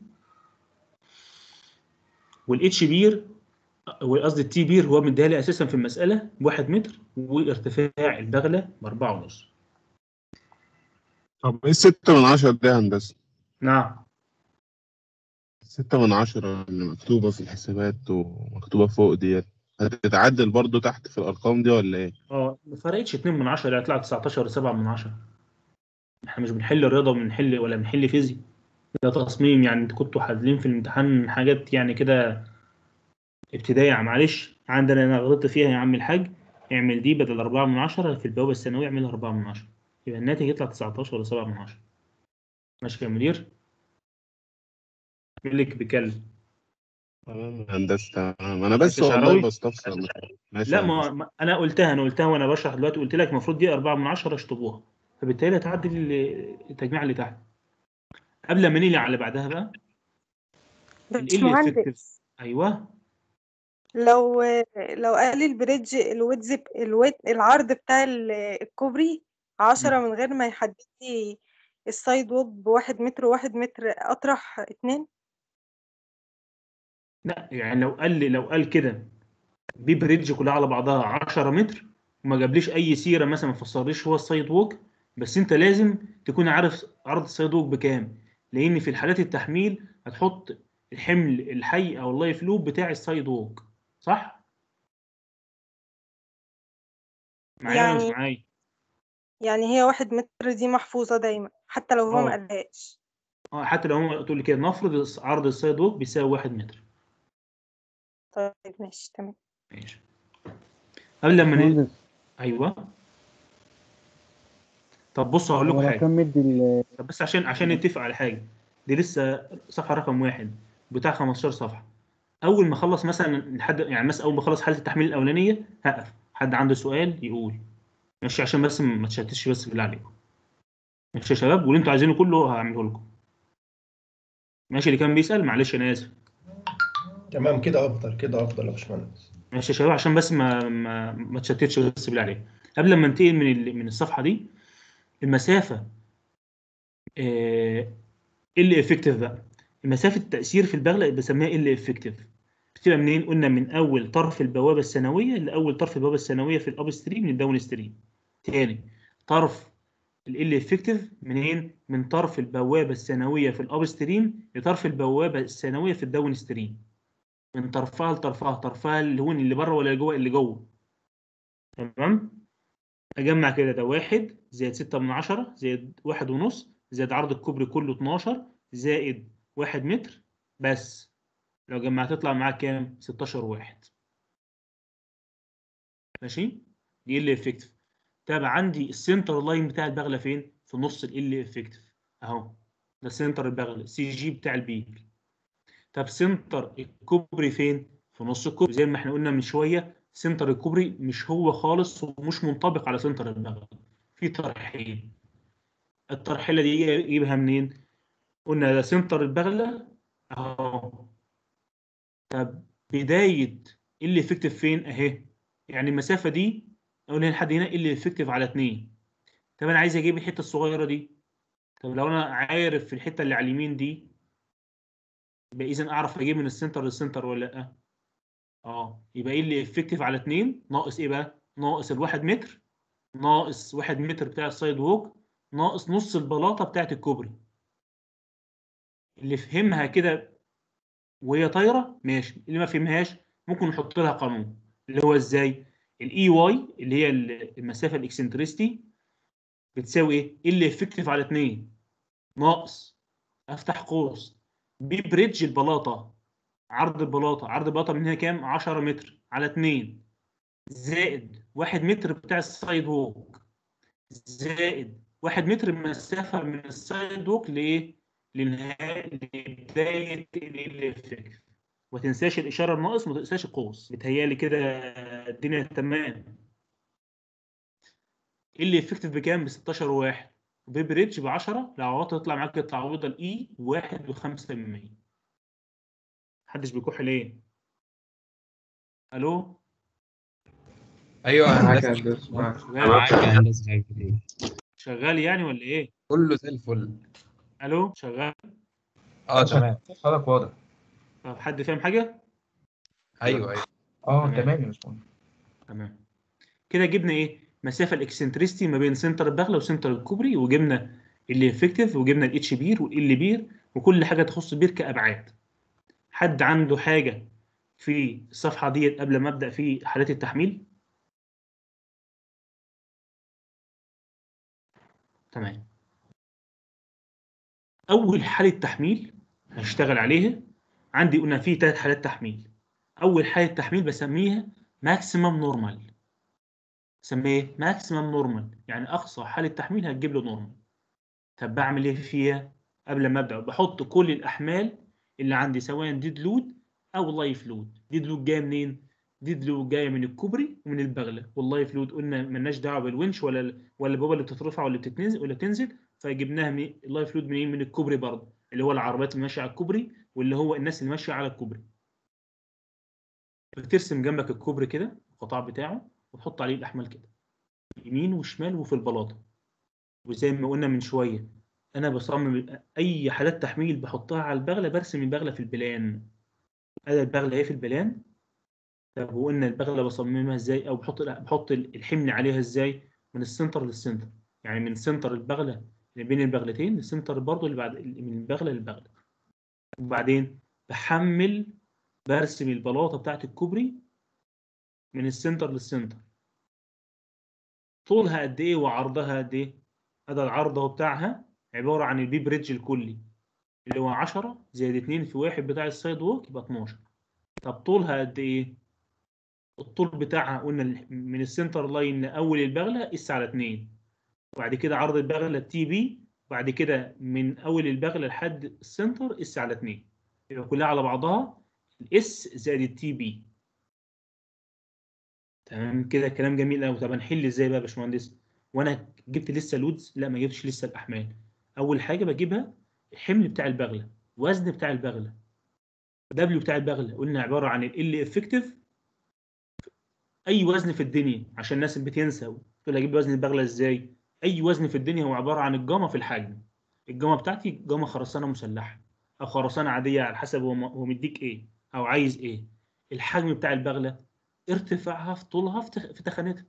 والاتش بير قصدي التي بير هو مديها لي اساسا في المساله بواحد متر، وارتفاع البغله باربعه ونص. طب ايه الستة من عشرة دي يا هندسة؟ نعم. ستة من عشرة اللي مكتوبة في الحسابات ومكتوبة فوق ديت هتتعدل برضو تحت في الأرقام دي ولا ايه؟ اه ما فرقتش اتنين من عشرة، يعني طلعت تسعتاشر و7 من عشرة. احنا مش بنحل رياضه وبنحل ولا بنحل فيزياء، ده تصميم يعني. انتوا كنتوا حاضرين في الامتحان حاجات يعني كده ابتدائي، معلش عندنا انا غلطت فيها يا عم الحاج. اعمل دي بدل أربعة من عشرة في البوابه الثانويه اعملها أربعة من عشرة، يبقى الناتج يطلع تسعتاشر و7 من عشرة. ماشي يا مدير؟ ملك بكلم. تمام يا هندسة تمام، أنا معاك يا بس والله شعراوي؟ بستفسر مش أكتر. ماشي لا يا هندسة. ما ما- انا قلتها انا قلتها وانا بشرح دلوقتي، قلت لك المفروض دي أربعة من عشرة اشطبوها، فبالتالي هتعدل ال- التجميع اللي تحت. قبل ما نيجي على اللي بعدها بقى ال افكتيف. باشمهندس، ايوه لو لو قال لي البريدج الويدز الويد العرض بتاع ال- الكوبري عشرة من غير ما يحدد لي السايد ووك بواحد متر وواحد متر، أطرح اتنين. لا يعني لو قال لي لو قال كده بي بريدج كلها على بعضها عشرة متر وما جابليش اي سيره مثلا ما فسرليش هو السايد ووك، بس انت لازم تكون عارف عرض السايد ووك بكام، لان في الحالات التحميل هتحط الحمل الحي او اللايف لوب بتاع السايد ووك، صح؟ معايا ولا مش يعني معايا؟ يعني هي واحد متر دي محفوظة دايما حتى لو هو اه مقالهاش. اه حتى لو هم تقول لي كده نفرض عرض السايد ووك بيساوي واحد متر. طيب ماشي تمام. ماشي. قبل لما ن... باشمهندس، ايوه. طب بصوا هقول لكم هو لو كان حاجه. مدي ال- طب بس عشان عشان نتفق على حاجه، دي لسه صفحه رقم واحد بتاع خمستاشر صفحه. اول ما اخلص مثلا لحد يعني مثلا اول ما اخلص حاله التحميل الاولانيه هقف، حد عنده سؤال يقول. ماشي عشان بس ما تشتتش بس بالله عليكم. ماشي يا شباب، واللي انتوا عايزينه كله هعمله لكم. ماشي اللي كان بيسال معلش انا اسف. تمام كده افضل، كده افضل يا باشمهندس. ماشي يا شباب عشان بس ما ما ما تشتتش بس بالله عليكم. قبل ما انتقل من ال- من الصفحه دي، المسافه ال افكتيف بقى. مسافه التاثير في البغله بسميها ال افكتيف. بتبقى منين؟ قلنا من اول طرف البوابه الثانويه لاول طرف البوابه الثانويه في الاب ستريم للداون ستريم. تاني، طرف ال افكتيف منين؟ من طرف البوابه الثانويه في الاب ستريم لطرف البوابه الثانويه في الداون ستريم. من طرفها لطرفها، طرفها اللي هو اللي بره ولا اللي جوه؟ اللي جوه. تمام. اجمع كده، ده واحد زائد ستة من عشرة زائد واحد ونص زائد عرض الكوبري كله اتناشر زائد واحد متر بس. لو جمعت تطلع معاك كام؟ ستاشر واحد. ماشي. دي ال افكتيف. طب عندي السنتر لاين بتاع البغله فين؟ في نص ال افكتيف اهو. ده سنتر البغله، سي جي بتاع البيك. طب سنتر الكوبري فين؟ في نص الكوبري. زي ما احنا قلنا من شويه، سنتر الكوبري مش هو خالص ومش منطبق على سنتر البغله، في طرحين. الترحيله دي اجيبها منين؟ قلنا ده سنتر البغله اهو. طب بدايه اللي افكتيف فين؟ اهي. يعني المسافه دي اقول هنا لحد هنا اللي افكتيف على اتنين. طب انا عايز اجيب الحته الصغيره دي. طب لو انا عارف في الحته اللي على اليمين دي، يبقى اذا اعرف اجيب من السنتر للسنتر ولا لا؟ اه. يبقى ايه اللي افكتيف على اتنين ناقص ايه بقى؟ ناقص الواحد متر، ناقص واحد متر بتاع السايد ووك، ناقص نص البلاطه بتاعت الكوبري. اللي فهمها كده وهي طايره ماشي، اللي ما فهمهاش ممكن نحط لها قانون. اللي هو ازاي؟ الاي واي اللي هي المسافه الاكسنتريستي بتساوي ايه؟ اللي افكتيف على اتنين ناقص، افتح قوس، بي بريدج البلاطه، عرض البلاطه، عرض البلاطه من هنا كام؟ عشرة متر على اتنين زائد واحد متر بتاع السايد ووك زائد واحد متر المسافه من السايد ووك لايه؟ لنهايه لبدايه الافكتيف. وما تنساش الاشاره الناقص، وما تنساش القوس. بتهيالي كده الدنيا تمام. اللي افكتيف بكام؟ ب ستاشر واحد، وبي بريدج ب عشرة. لو عوضت تطلع معاك التعويضه الاي واحد وخمسة من مية. محدش بيكح ليه؟ الو ايوه يا معاك يا هندسه. هندسة معاك. شباب، معاك يا هندسه شايف ايه؟ شغال يعني ولا ايه؟ كله زي الفل. الو شغال. اه تمام، صوتك واضح. طب حد فاهم حاجه؟ ايوه ايوه. اه تمام تمام يا باشمهندس. تمام. كده جبنا ايه؟ مسافه الاكسنتريستي ما بين سنتر البغله وسنتر الكوبري، وجبنا اللي افكتيف، وجبنا الاتش بير والال بير، وكل حاجه تخص البير كابعاد. حد عنده حاجه في الصفحه ديت قبل ما ابدا في حالات التحميل؟ تمام. اول حاله تحميل هشتغل عليها، عندي قلنا في ثلاث حالات تحميل. اول حاله تحميل بسميها ماكسيمم نورمال. بسميها ايه؟ ماكسيمم نورمال، يعني اقصى حاله تحميل هتجيب له نورمال. طب بعمل ايه فيها؟ قبل ما ابدا بحط كل الاحمال اللي عندي، سواء ديد لود او لايف لود. ديد لود جايه منين؟ ديد لود جايه من الكوبري ومن البغله، واللايف لود قلنا مالناش دعوه بالونش ولا ولا البوابه اللي بتترفع ولا بتتنزل ولا بتنزل، فجبناها من اللايف لود منين؟ من الكوبري برضه، اللي هو العربيات اللي ماشيه على الكوبري، واللي هو الناس اللي ماشيه على الكوبري. بترسم جنبك الكوبري كده القطاع بتاعه، وتحط عليه الاحمال كده يمين وشمال وفي البلاطه. وزي ما قلنا من شويه، انا بصمم اي حالات تحميل بحطها على البغله، برسم البغله في البلان. ادي البغله اهي في البلان. طب وقلنا البغله بصممها ازاي او بحط بحط الحمل عليها ازاي؟ من السنتر للسنتر، يعني من سنتر البغله اللي بين البغلتين للسنتر برضه اللي بعد من البغله للبغله. وبعدين بحمل برسم البلاطه بتاعت الكوبري من السنتر للسنتر. طولها قد ايه وعرضها قد ايه؟ هذا العرض اهو بتاعها عباره عن البي بريدج الكلي اللي هو عشرة زائد اتنين في واحد بتاع السايد ووك يبقى اتناشر. طب طولها قد ايه؟ الطول بتاعها قلنا من السنتر لاين لاول البغله اس على اتنين، وبعد كده عرض البغله تي بي، وبعد كده من اول البغله لحد السنتر اس على اتنين، يبقى كلها على بعضها الاس زائد التي بي. تمام كده كلام جميل قوي. طب هنحل ازاي بقى يا باشمهندس؟ وانا جبت لسه لودز؟ لا ما جبتش لسه الاحمال. اول حاجه بجيبها الحمل بتاع البغله، وزن بتاع البغله، دبليو بتاع البغله قلنا عباره عن ال افكتيف. اي وزن في الدنيا عشان الناس اللي بتنسى تقول اجيب وزن البغله ازاي، اي وزن في الدنيا هو عباره عن الجاما في الحجم. الجاما بتاعتي جاما خرسانه مسلحه او خرسانه عاديه على حسب هو هو مديك ايه او عايز ايه. الحجم بتاع البغله ارتفاعها في طولها في تخ- في تخانتها.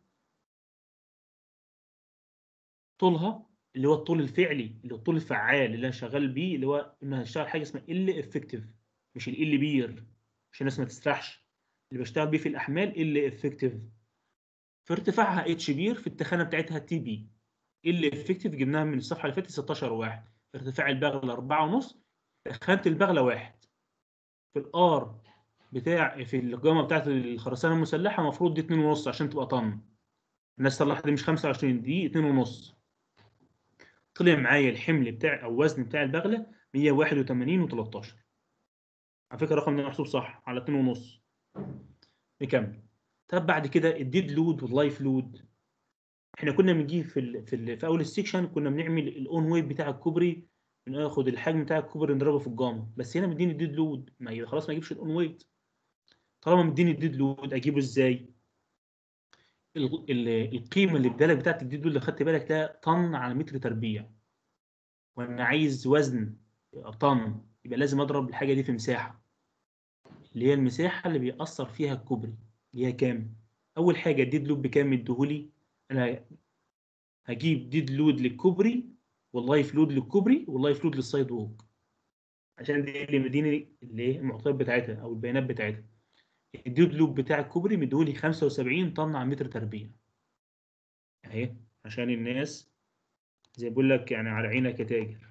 طولها اللي هو الطول الفعلي اللي هو الطول الفعال اللي انا شغال بيه، اللي هو ان هشتغل حاجه اسمها ال افكتيف مش ال بير عشان الناس ما تسرحش. اللي بشتغل بيه في الاحمال ال افكتيف. في ارتفاعها اتش بير، في التخانه بتاعتها تي بي. ال افكتيف جبناها من الصفحه اللي فاتت ستاشر واحد. ارتفاع البغله أربعة ونص، تخانه البغله واحد. في الار بتاع في الجامعه بتاعت الخرسانه المسلحه المفروض دي اتنين ونص عشان تبقى طن. الناس طلعت دي مش خمسة وعشرين، دي اتنين ونص. طلع معايا الحمل بتاع او وزن بتاع البغله مية وواحد وتمانين و13. على فكره الرقم ده محسوب صح على اتنين ونص. نكمل. طب بعد كده الديد لود واللايف لود. احنا كنا بنجيب في ال في, ال في اول السكشن كنا بنعمل الاون ويت بتاع الكوبري، بناخد الحجم بتاع الكوبري نضربه في الجاما. بس هنا مديني الديد لود، ما يبقى خلاص ما اجيبش الاون ويت. طالما مديني الديد لود اجيبه ازاي؟ ال- ال- القيمه اللي ادالك بتاعت الديد لود اللي خدت بالك ده طن على متر تربيع، وانا عايز وزن يبقى طن، يبقى لازم اضرب الحاجه دي في مساحه اللي هي المساحه اللي بيأثر فيها الكوبري اللي هي كام. اول حاجه الديد لود بكام مديهولي؟ انا هجيب ديد لود للكوبري واللايف لود للكوبري واللايف لود للسايد ووك عشان دي اللي مديني اللي ايه المعطيات بتاعتها او البيانات بتاعتها. الديد لود بتاع الكوبري مديهولي خمسة وسبعين طن على متر تربيع اهي، عشان الناس زي بقول لك يعني على عينك يا تاجر.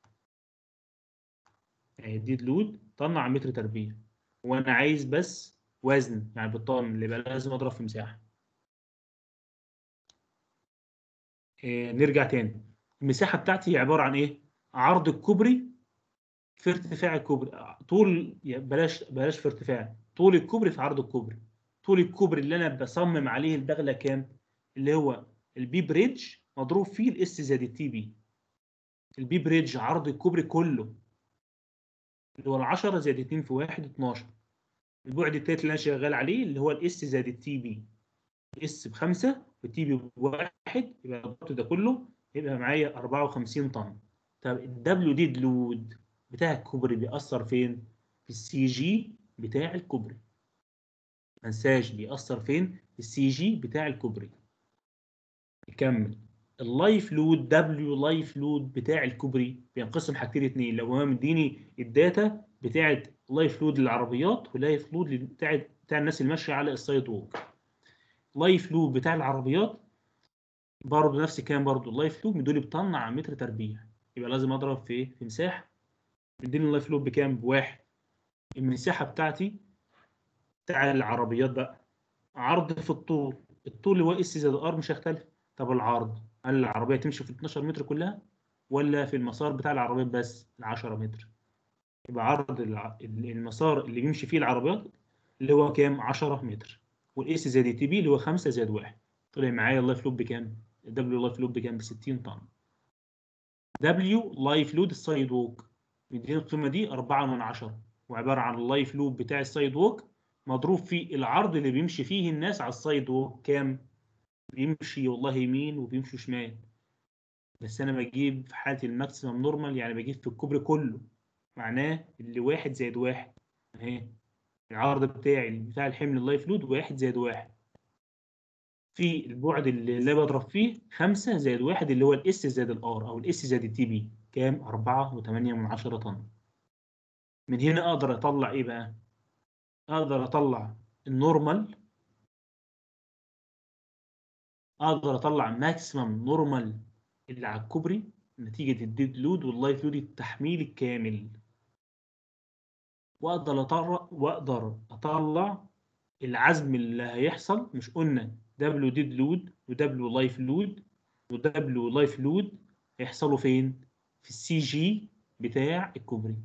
اهي الديد لود طن على متر تربيع، وانا عايز بس وزن يعني بالطن اللي يبقى لازم اضرب في مساحه. إيه نرجع تاني. المساحه بتاعتي هي عباره عن ايه؟ عرض الكوبري في ارتفاع الكوبري. طول بلاش بلاش في ارتفاع، طول الكوبري في عرض الكوبري. طول الكوبري اللي انا بصمم عليه البغله كام؟ اللي هو البي بريدج مضروب فيه الاس زائد التي بي. البي بريدج عرض الكوبري كله اللي هو عشرة زائد اتنين في واحد اتناشر. البعد التالت اللي انا شغال عليه اللي هو الاس زائد التي بي. الاس بخمسه والتي بي بواحد، يبقى الضغط ده كله يبقى معايا أربعة وخمسين طن. طب الدبليو ديد لود بتاع الكوبري بيأثر فين؟ في السي جي بتاع الكوبري. ما انساش بيأثر فين؟ في السي جي بتاع الكوبري. نكمل. اللايف لود دبليو لايف لود بتاع الكوبري بينقسم حاجتين اتنين. لو هو مديني الداتا بتاعت لايف لود للعربيات ولايف لود بتاع بتاع الناس اللي ماشيه على السايد ووك. لايف لود بتاع العربيات برضه نفس الكلام، برضه اللايف لود مدولي بطن على متر تربيع، يبقى لازم اضرب في ايه؟ في مساحه. مديني اللايف لود بكام؟ بواحد. المساحه بتاعتي بتاع العربيات بقى عرض في الطول، الطول اللي هو اس زائد ار مش هيختلف. طب العرض، هل العربيه تمشي في اتناشر متر كلها ولا في المسار بتاع العربيات بس ال عشرة متر؟ يبقى عرض الع- المسار اللي بيمشي فيه العربيات اللي هو كام؟ عشرة متر. والاس زائد تي بي اللي هو خمسة زائد واحد. طلع معايا اللايف لود بكام؟ الدبليو لايف لود بكام؟ ب ستين طن. دبليو لايف لود السايد ووك مديني القيمه دي أربعة من عشرة، وعباره عن اللايف لود بتاع السايد ووك مضروب في العرض اللي بيمشي فيه الناس على السايد ووك كام؟ بيمشي والله يمين وبيمشي شمال، بس انا بجيب في حاله الماكسيمم نورمال يعني بجيب في الكوبري كله، معناه اللي واحد زائد واحد اهي العرض بتاعي بتاع الحمل اللايف لود واحد زائد واحد، في البعد اللي اللي بضرب فيه خمسة زائد واحد اللي هو الاس زائد الار او الاس زائد التي بي، كام؟ أربعة وثمانية من عشرة طن. من هنا اقدر اطلع ايه بقى؟ اقدر اطلع النورمال، اقدر اطلع ماكسيمم نورمال اللي على الكوبري نتيجة الديد لود واللايف لود التحميل الكامل، واقدر اطلع واقدر اطلع العزم اللي هيحصل. مش قلنا دبليو ديد لود ودبليو لايف لود ودبليو لايف لود هيحصلوا فين؟ في السي جي بتاع الكوبري.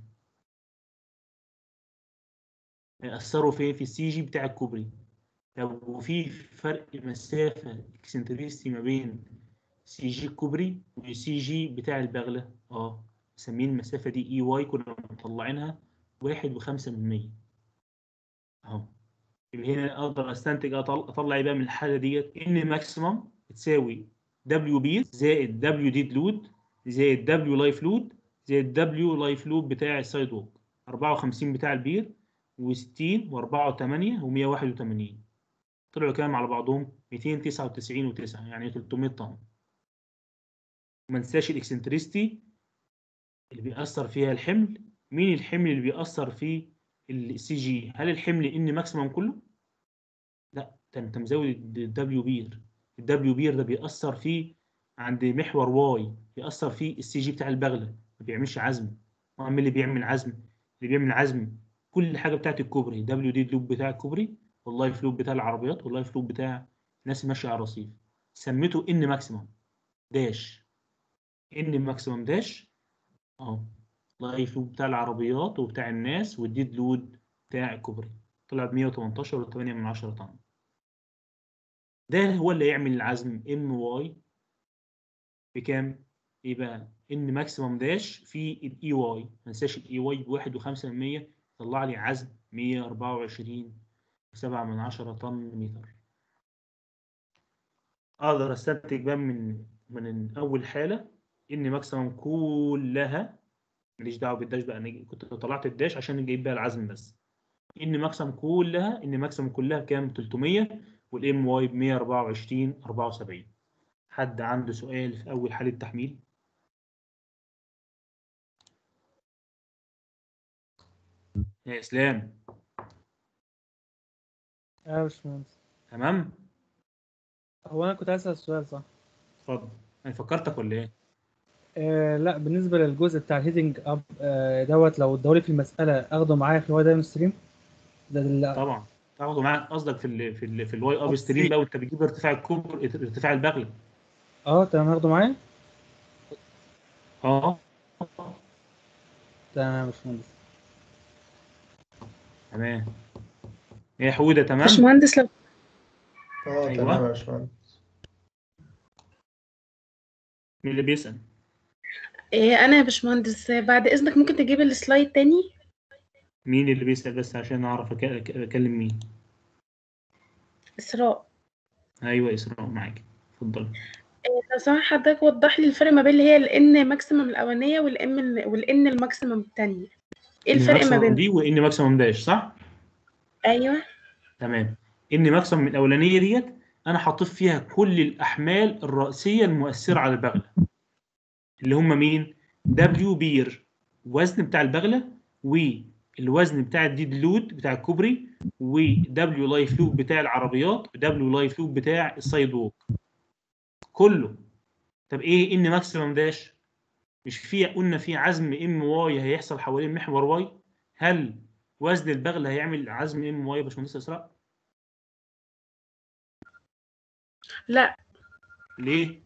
هيأثروا فين؟ في السي جي بتاع الكوبري. طب وفي فرق مسافة اكسنتريستي ما بين سي جي الكوبري وسي جي بتاع البغلة؟ اه، مسمين المسافة دي اي واي، كنا مطلعينها واحد وخمسة من مية اهو. يبقى هنا اقدر استنتج أطل- اطلع ايه بقى من الحالة ديت؟ ان ماكسيمم بتساوي دبليو بي زائد دبليو ديد لود زائد دبليو لايف لود زائد دبليو لايف لود بتاع السايد ووك، أربعة وخمسين بتاع البير و60 و4 و8 و181، طلعوا كام على بعضهم؟ مئتين وتسعة وتسعين و9، يعني ثلاثمية طن. وما ننساش الاكسنتريستي اللي بيأثر فيها الحمل. مين الحمل اللي بيأثر في السي جي؟ هل الحمل ان ماكسيمم كله؟ لا، ده انت مزود الدبليو بير. الدبليو بير ده بيأثر فيه عند محور واي، بيأثر فيه السي جي بتاع البغلة، ما بيعملش عزم. وعم اللي بيعمل عزم، اللي بيعمل عزم كل حاجه بتاعت الكوبري، دبليو دي لوب بتاع الكوبري، واللايف لوب بتاع العربيات، واللايف لوب بتاع الناس ماشيه على الرصيف. سميته ان ماكسيمم داش، ان ماكسيمم داش اهو، لايف لوب بتاع العربيات وبتاع الناس، والديد لود بتاع الكوبري، طلع ب مئة وثمانية عشر فاصلة ثمانية طن. ده هو اللي يعمل العزم ام واي بكام؟ يبقى ان ماكسيمم داش في الاي واي، ما ننساش الاي واي ب واحد وخمسة من مية، طلع لي عزم مئة وأربعة وعشرين وسبعة من عشرة طن متر. اقدر استنتج بقى من من اول حاله ان ماكسيمم كلها، ماليش دعوه بالداش بقى، انا كنت طلعت الداش عشان نجيب بقى العزم بس. ان ماكسيمم كلها ان ماكسيمم كلها كام؟ ثلاثمية، والام واي ب مئة وأربعة وعشرين أربعة وسبعين. حد عنده سؤال في اول حاله تحميل؟ يا اسلام اه يا باشمهندس. تمام؟ هو انا كنت عايز اسال السؤال صح؟ اتفضل. انا فكرتك ولا ايه؟ آه لا، بالنسبه للجزء بتاع الهيتنج اب آه دوت، لو ادولي في المساله اخده معايا في الواي داون ستريم ده ال- طبعا تاخده معاك، قصدك في ال في ال في الواي اب قصدي- ستريم بقى، وانت بتجيب ارتفاع الكوبر، ارتفاع البغل. اه تمام، هاخده معايا. اه تمام يا باشمهندس. تمام. هي حوده تمام. باشمهندس لو اه تمام يا ايوه، باشمهندس. مين اللي بيسأل؟ إيه انا يا باشمهندس بعد اذنك ممكن تجيب السلايد تاني. مين اللي بيسأل بس عشان اعرف أك- أك- اكلم مين؟ اسراء. ايوه اسراء معاك، اتفضل. إيه لو سمحت حضرتك وضح لي الفرق ما بين اللي هي الان ماكسيمم الاولانيه والام والان الماكسيمم الثانيه، ايه ان الفرق ما ماكسيمم بينهم؟ دي وان ماكسيمم داش، صح؟ ايوه. تمام. ان ماكسيمم الاولانيه ديت انا حاطط فيها كل الاحمال الرئيسيه المؤثره على البغله، اللي هم مين؟ دبليو بير، وزن بتاع البغله، والوزن بتاع الديد لود بتاع الكوبري، ودبليو لايف لود بتاع العربيات، ودبليو لايف لود بتاع السايد ووك، كله. طب ايه ان ماكسيمم داش؟ مش في قلنا في عزم ام واي هيحصل حوالين محور واي؟ هل وزن البغله هيعمل عزم ام واي يا باشمهندس اسراء؟ لا. ليه؟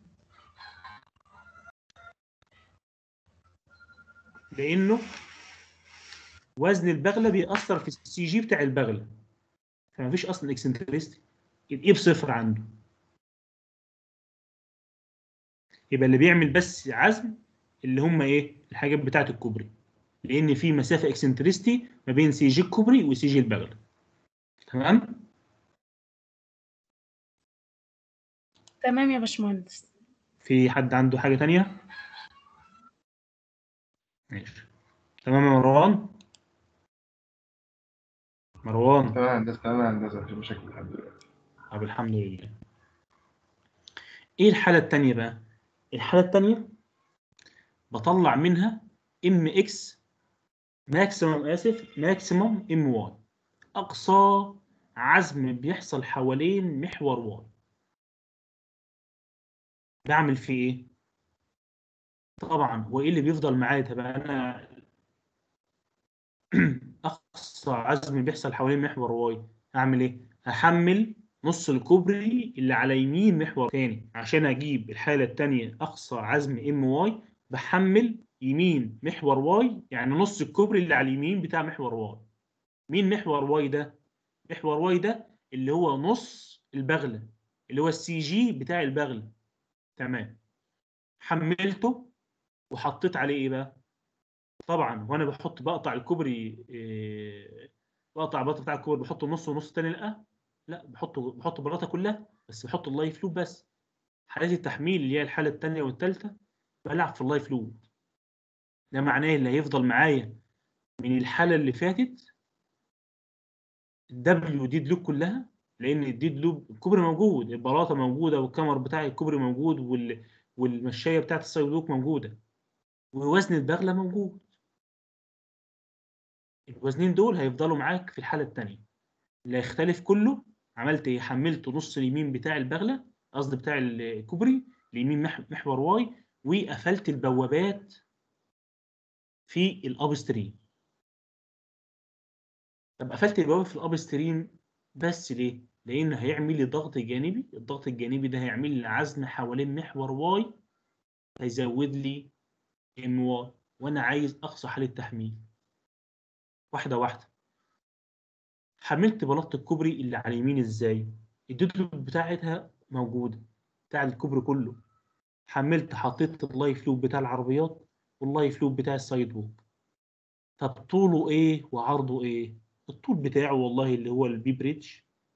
لانه وزن البغله بيأثر في السي جي بتاع البغله، فما فيش اصلا اكسنتريستي، الايه بصفر عنده. يبقى اللي بيعمل بس عزم اللي هم ايه؟ الحاجات بتاعت الكوبري، لان في مسافه اكسنتريستي ما بين سي جي الكوبري وسي جي البغله. تمام؟ تمام يا باشمهندس. في حد عنده حاجه ثانيه؟ ماشي. تمام يا مروان. مروان. تمام هندسة، تمام هندسة، مفيش مشاكل لحد دلوقتي. طب الحمد لله. ايه الحالة التانية بقى؟ الحالة التانية بطلع منها ام اكس ماكسيمم، اسف ماكسيمم ام واي، اقصى عزم بيحصل حوالين محور واي. بعمل فيه ايه؟ طبعا هو ايه اللي بيفضل معايا؟ تبقى انا اقصى عزم بيحصل حوالين محور واي، هعمل ايه؟ هحمل نص الكوبري اللي على يمين محور تاني. عشان اجيب الحاله الثانيه اقصى عزم ام واي بحمل يمين محور واي، يعني نص الكوبري اللي على اليمين بتاع محور واي. مين محور واي ده؟ محور واي ده اللي هو نص البغله، اللي هو السي جي بتاع البغله. تمام. حملته وحطيت عليه ايه بقى؟ طبعا وانا بحط بقطع الكوبري إيه، بقطع البلاطه بتاع الكوبري بحط نص ونص تاني، لا لا بحط بحط البلاطه كلها، بس بحط اللايف لود بس. حالات التحميل اللي هي الحاله الثانيه والثالثه بلعب في اللايف لود. ده معناه اللي هيفضل معايا من الحاله اللي فاتت الدبليو ديد لوب كلها، لان الديد لوب الكوبري موجود، البلاطه موجوده، والكاميرا بتاع الكوبري موجود، وال... والمشايه بتاعت السايد لوك موجوده، ووزن البغله موجود. الوزنين دول هيفضلوا معاك في الحاله الثانيه. اللي هيختلف كله عملت ايه؟ حملت نص اليمين بتاع البغله، قصدي بتاع الكوبري اليمين محور واي، وقفلت البوابات في الاب ستريم. طب قفلت البوابه في الاب ستريم بس ليه؟ لان هيعمل لي ضغط جانبي، الضغط الجانبي ده هيعمل لي عزم حوالين محور واي، هيزود لي ام واي، وانا عايز اقصى حاله تحميل. واحده واحده. حملت بلاطه الكوبري اللي على اليمين ازاي؟ الديدلوب بتاعتها موجوده، بتاع الكوبري كله. حملت حطيت اللايف لوب بتاع العربيات واللايف لوب بتاع السايد ووك. طب طوله ايه وعرضه ايه؟ الطول بتاعه والله اللي هو البي بريدج،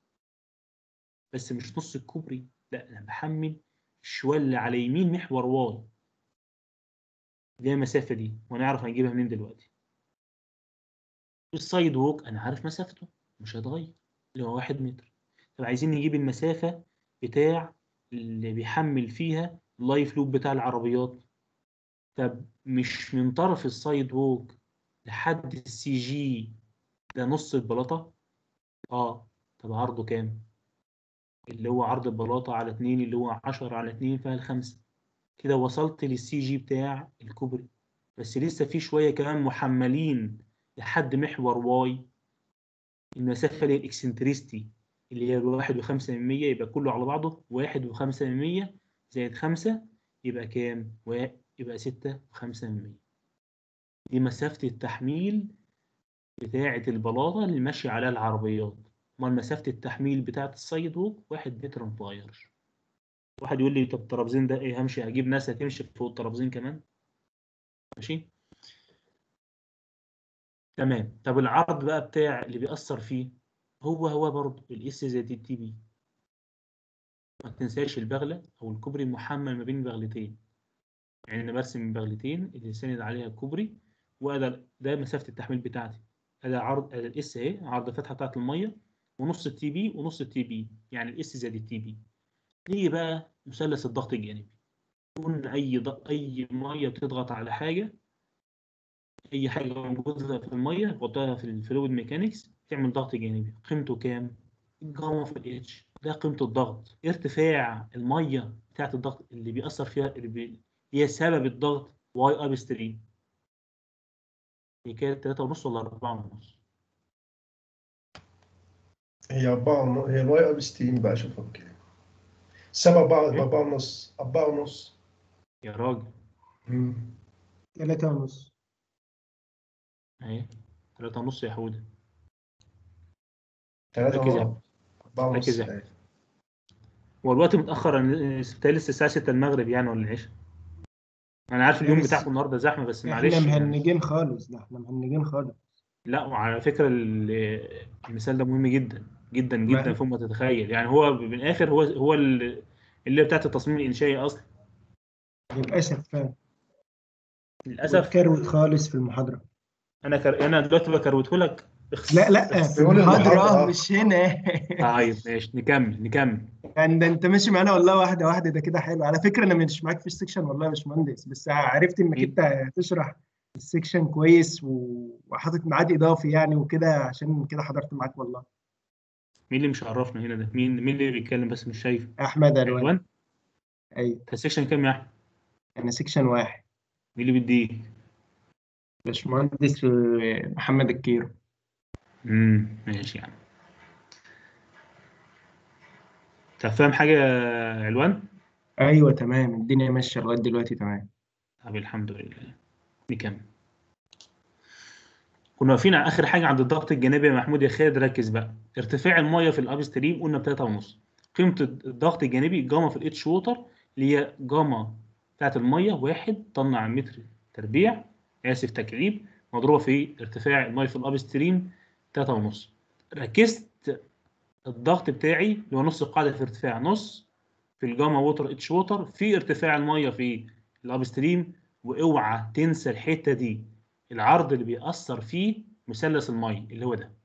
بس مش نص الكوبري، لا انا بحمل الشوال اللي على يمين محور واي، اللي هي المسافه دي، ونعرف هنجيبها منين دلوقتي. السايد ووك انا عارف مسافته مش هيتغير، اللي هو واحد متر. طب عايزين نجيب المسافه بتاع اللي بيحمل فيها اللايف لوب بتاع العربيات. طب مش من طرف السايد ووك لحد السي جي ده نص البلاطة؟ اه. طب عرضه كام؟ اللي هو عرض البلاطة على اتنين، اللي هو عشرة على اتنين فيها الخمسة. كده وصلت للسي جي بتاع الكوبري، بس لسه في شوية كمان محملين لحد محور واي. المسافة للإكسنتريستي اللي هي واحد وخمسة من مية، يبقى كله على بعضه واحد وخمسة من مية زائد خمسة يبقى كام؟ يبقى ستة وخمسة من مية. دي مسافة التحميل بتاعة البلاطة اللي ماشية عليها العربيات. امال مسافة التحميل بتاعة السايد ووك واحد متر متغيرش. واحد يقول لي طب الترابزين ده ايه؟ همشي هجيب ناس هتمشي فوق الترابزين كمان؟ ماشي. تمام. طب العرض بقى بتاع اللي بيأثر فيه هو هو برضه الاس زائد التي بي. ما تنساش البغلة او الكوبري محمل ما بين بغلتين، يعني انا برسم بغلتين اللي ساند عليها الكوبري، وده ده مسافة التحميل بتاعتي. هذا عرض الاس اهي، عرض الفتحة بتاعت المية، ونص التي بي ونص التي بي، يعني الاس زائد التي بي. نيجي بقى مثلث الضغط الجانبي. قلنا اي ضغط، اي ميه بتضغط على حاجه، اي حاجه موجوده في الميه بحطها في الفلويد ميكانكس تعمل ضغط جانبي. قيمته كام؟ الجاما في الاتش، ده قيمه الضغط. ارتفاع الميه بتاعت الضغط اللي بيأثر فيها، اللي بي... هي سبب الضغط واي اب ستريم. هي كانت تلاتة ونص ولا أربعة ونص؟ هي أربعة ونص، هي الواي اب ستيم بقى شوفها كده. سبعة أربعة إيه؟ أربعة ونص، أربعة ونص. يا راجل. امم تلاتة ونص. اهي تلاتة ونص يا حوده. ثلاثة ركز يا ونص، حوده، أربعة ركز ونص. يا حوده. هو الوقت متأخر، أنا بتهيألي لسه الساعة ستة المغرب يعني ولا العشاء. أنا عارف لا اليوم بس بتاعكم النهارده زحمة، بس احنا معلش يعني. مهنجين خالص، ده احنا مهنجين خالص. لا وعلى فكرة ال- المثال ده مهم جدا جدا جدا ما فوق ما تتخيل. يعني هو من الآخر هو هو ال- اللي بتاعت التصميم الإنشائي أصلا. للأسف فعلا. للأسف. واتكروت خالص في المحاضرة. أنا كر... أنا دلوقتي بكروته لك لا لا، اخس. في بيقول المحاضرة المحاضرة. مش هنا. طيب ماشي، نكمل نكمل. يعني ده انت ماشي معانا والله واحدة واحدة، ده كده حلو. على فكرة انا مش معاك في السكشن والله يا باشمهندس، بس عرفت انك مين انت تشرح السكشن كويس و- وحاطط ميعاد اضافي يعني وكده، عشان كده حضرت معاك والله. مين اللي مش عرفنا هنا ده؟ مين مين اللي بيتكلم بس مش شايف؟ احمد الوان. علوان. ايوه. انت سيكشن كام يا احمد؟ انا سكشن واحد. مين اللي بيديه؟ باشمهندس آه، محمد الكيرو. امم ماشي يعني. طب فاهم حاجه يا علوان؟ ايوه تمام، الدنيا ماشيه لغايه دلوقتي تمام. طب الحمد لله. نكمل. كنا واقفين على اخر حاجه عند الضغط الجانبي يا محمود يا خالد، ركز بقى. ارتفاع الميه في الاب ستريم قلنا ب ثلاثة ونص. قيمه الضغط الجانبي جاما في الاتش ووتر، اللي هي جاما بتاعت الميه واحد طن على متر تربيع، اسف تكعيب، مضروبه في ارتفاع الميه في الاب ستريم ثلاثة ونص. ركزت الضغط بتاعي اللي هو نص القاعده في ارتفاع نص في الجاما ووتر اتش ووتر في ارتفاع الميه في الاب ستريم. واوعى تنسى الحته دي، العرض اللي بيأثر فيه مثلث الميه اللي هو ده،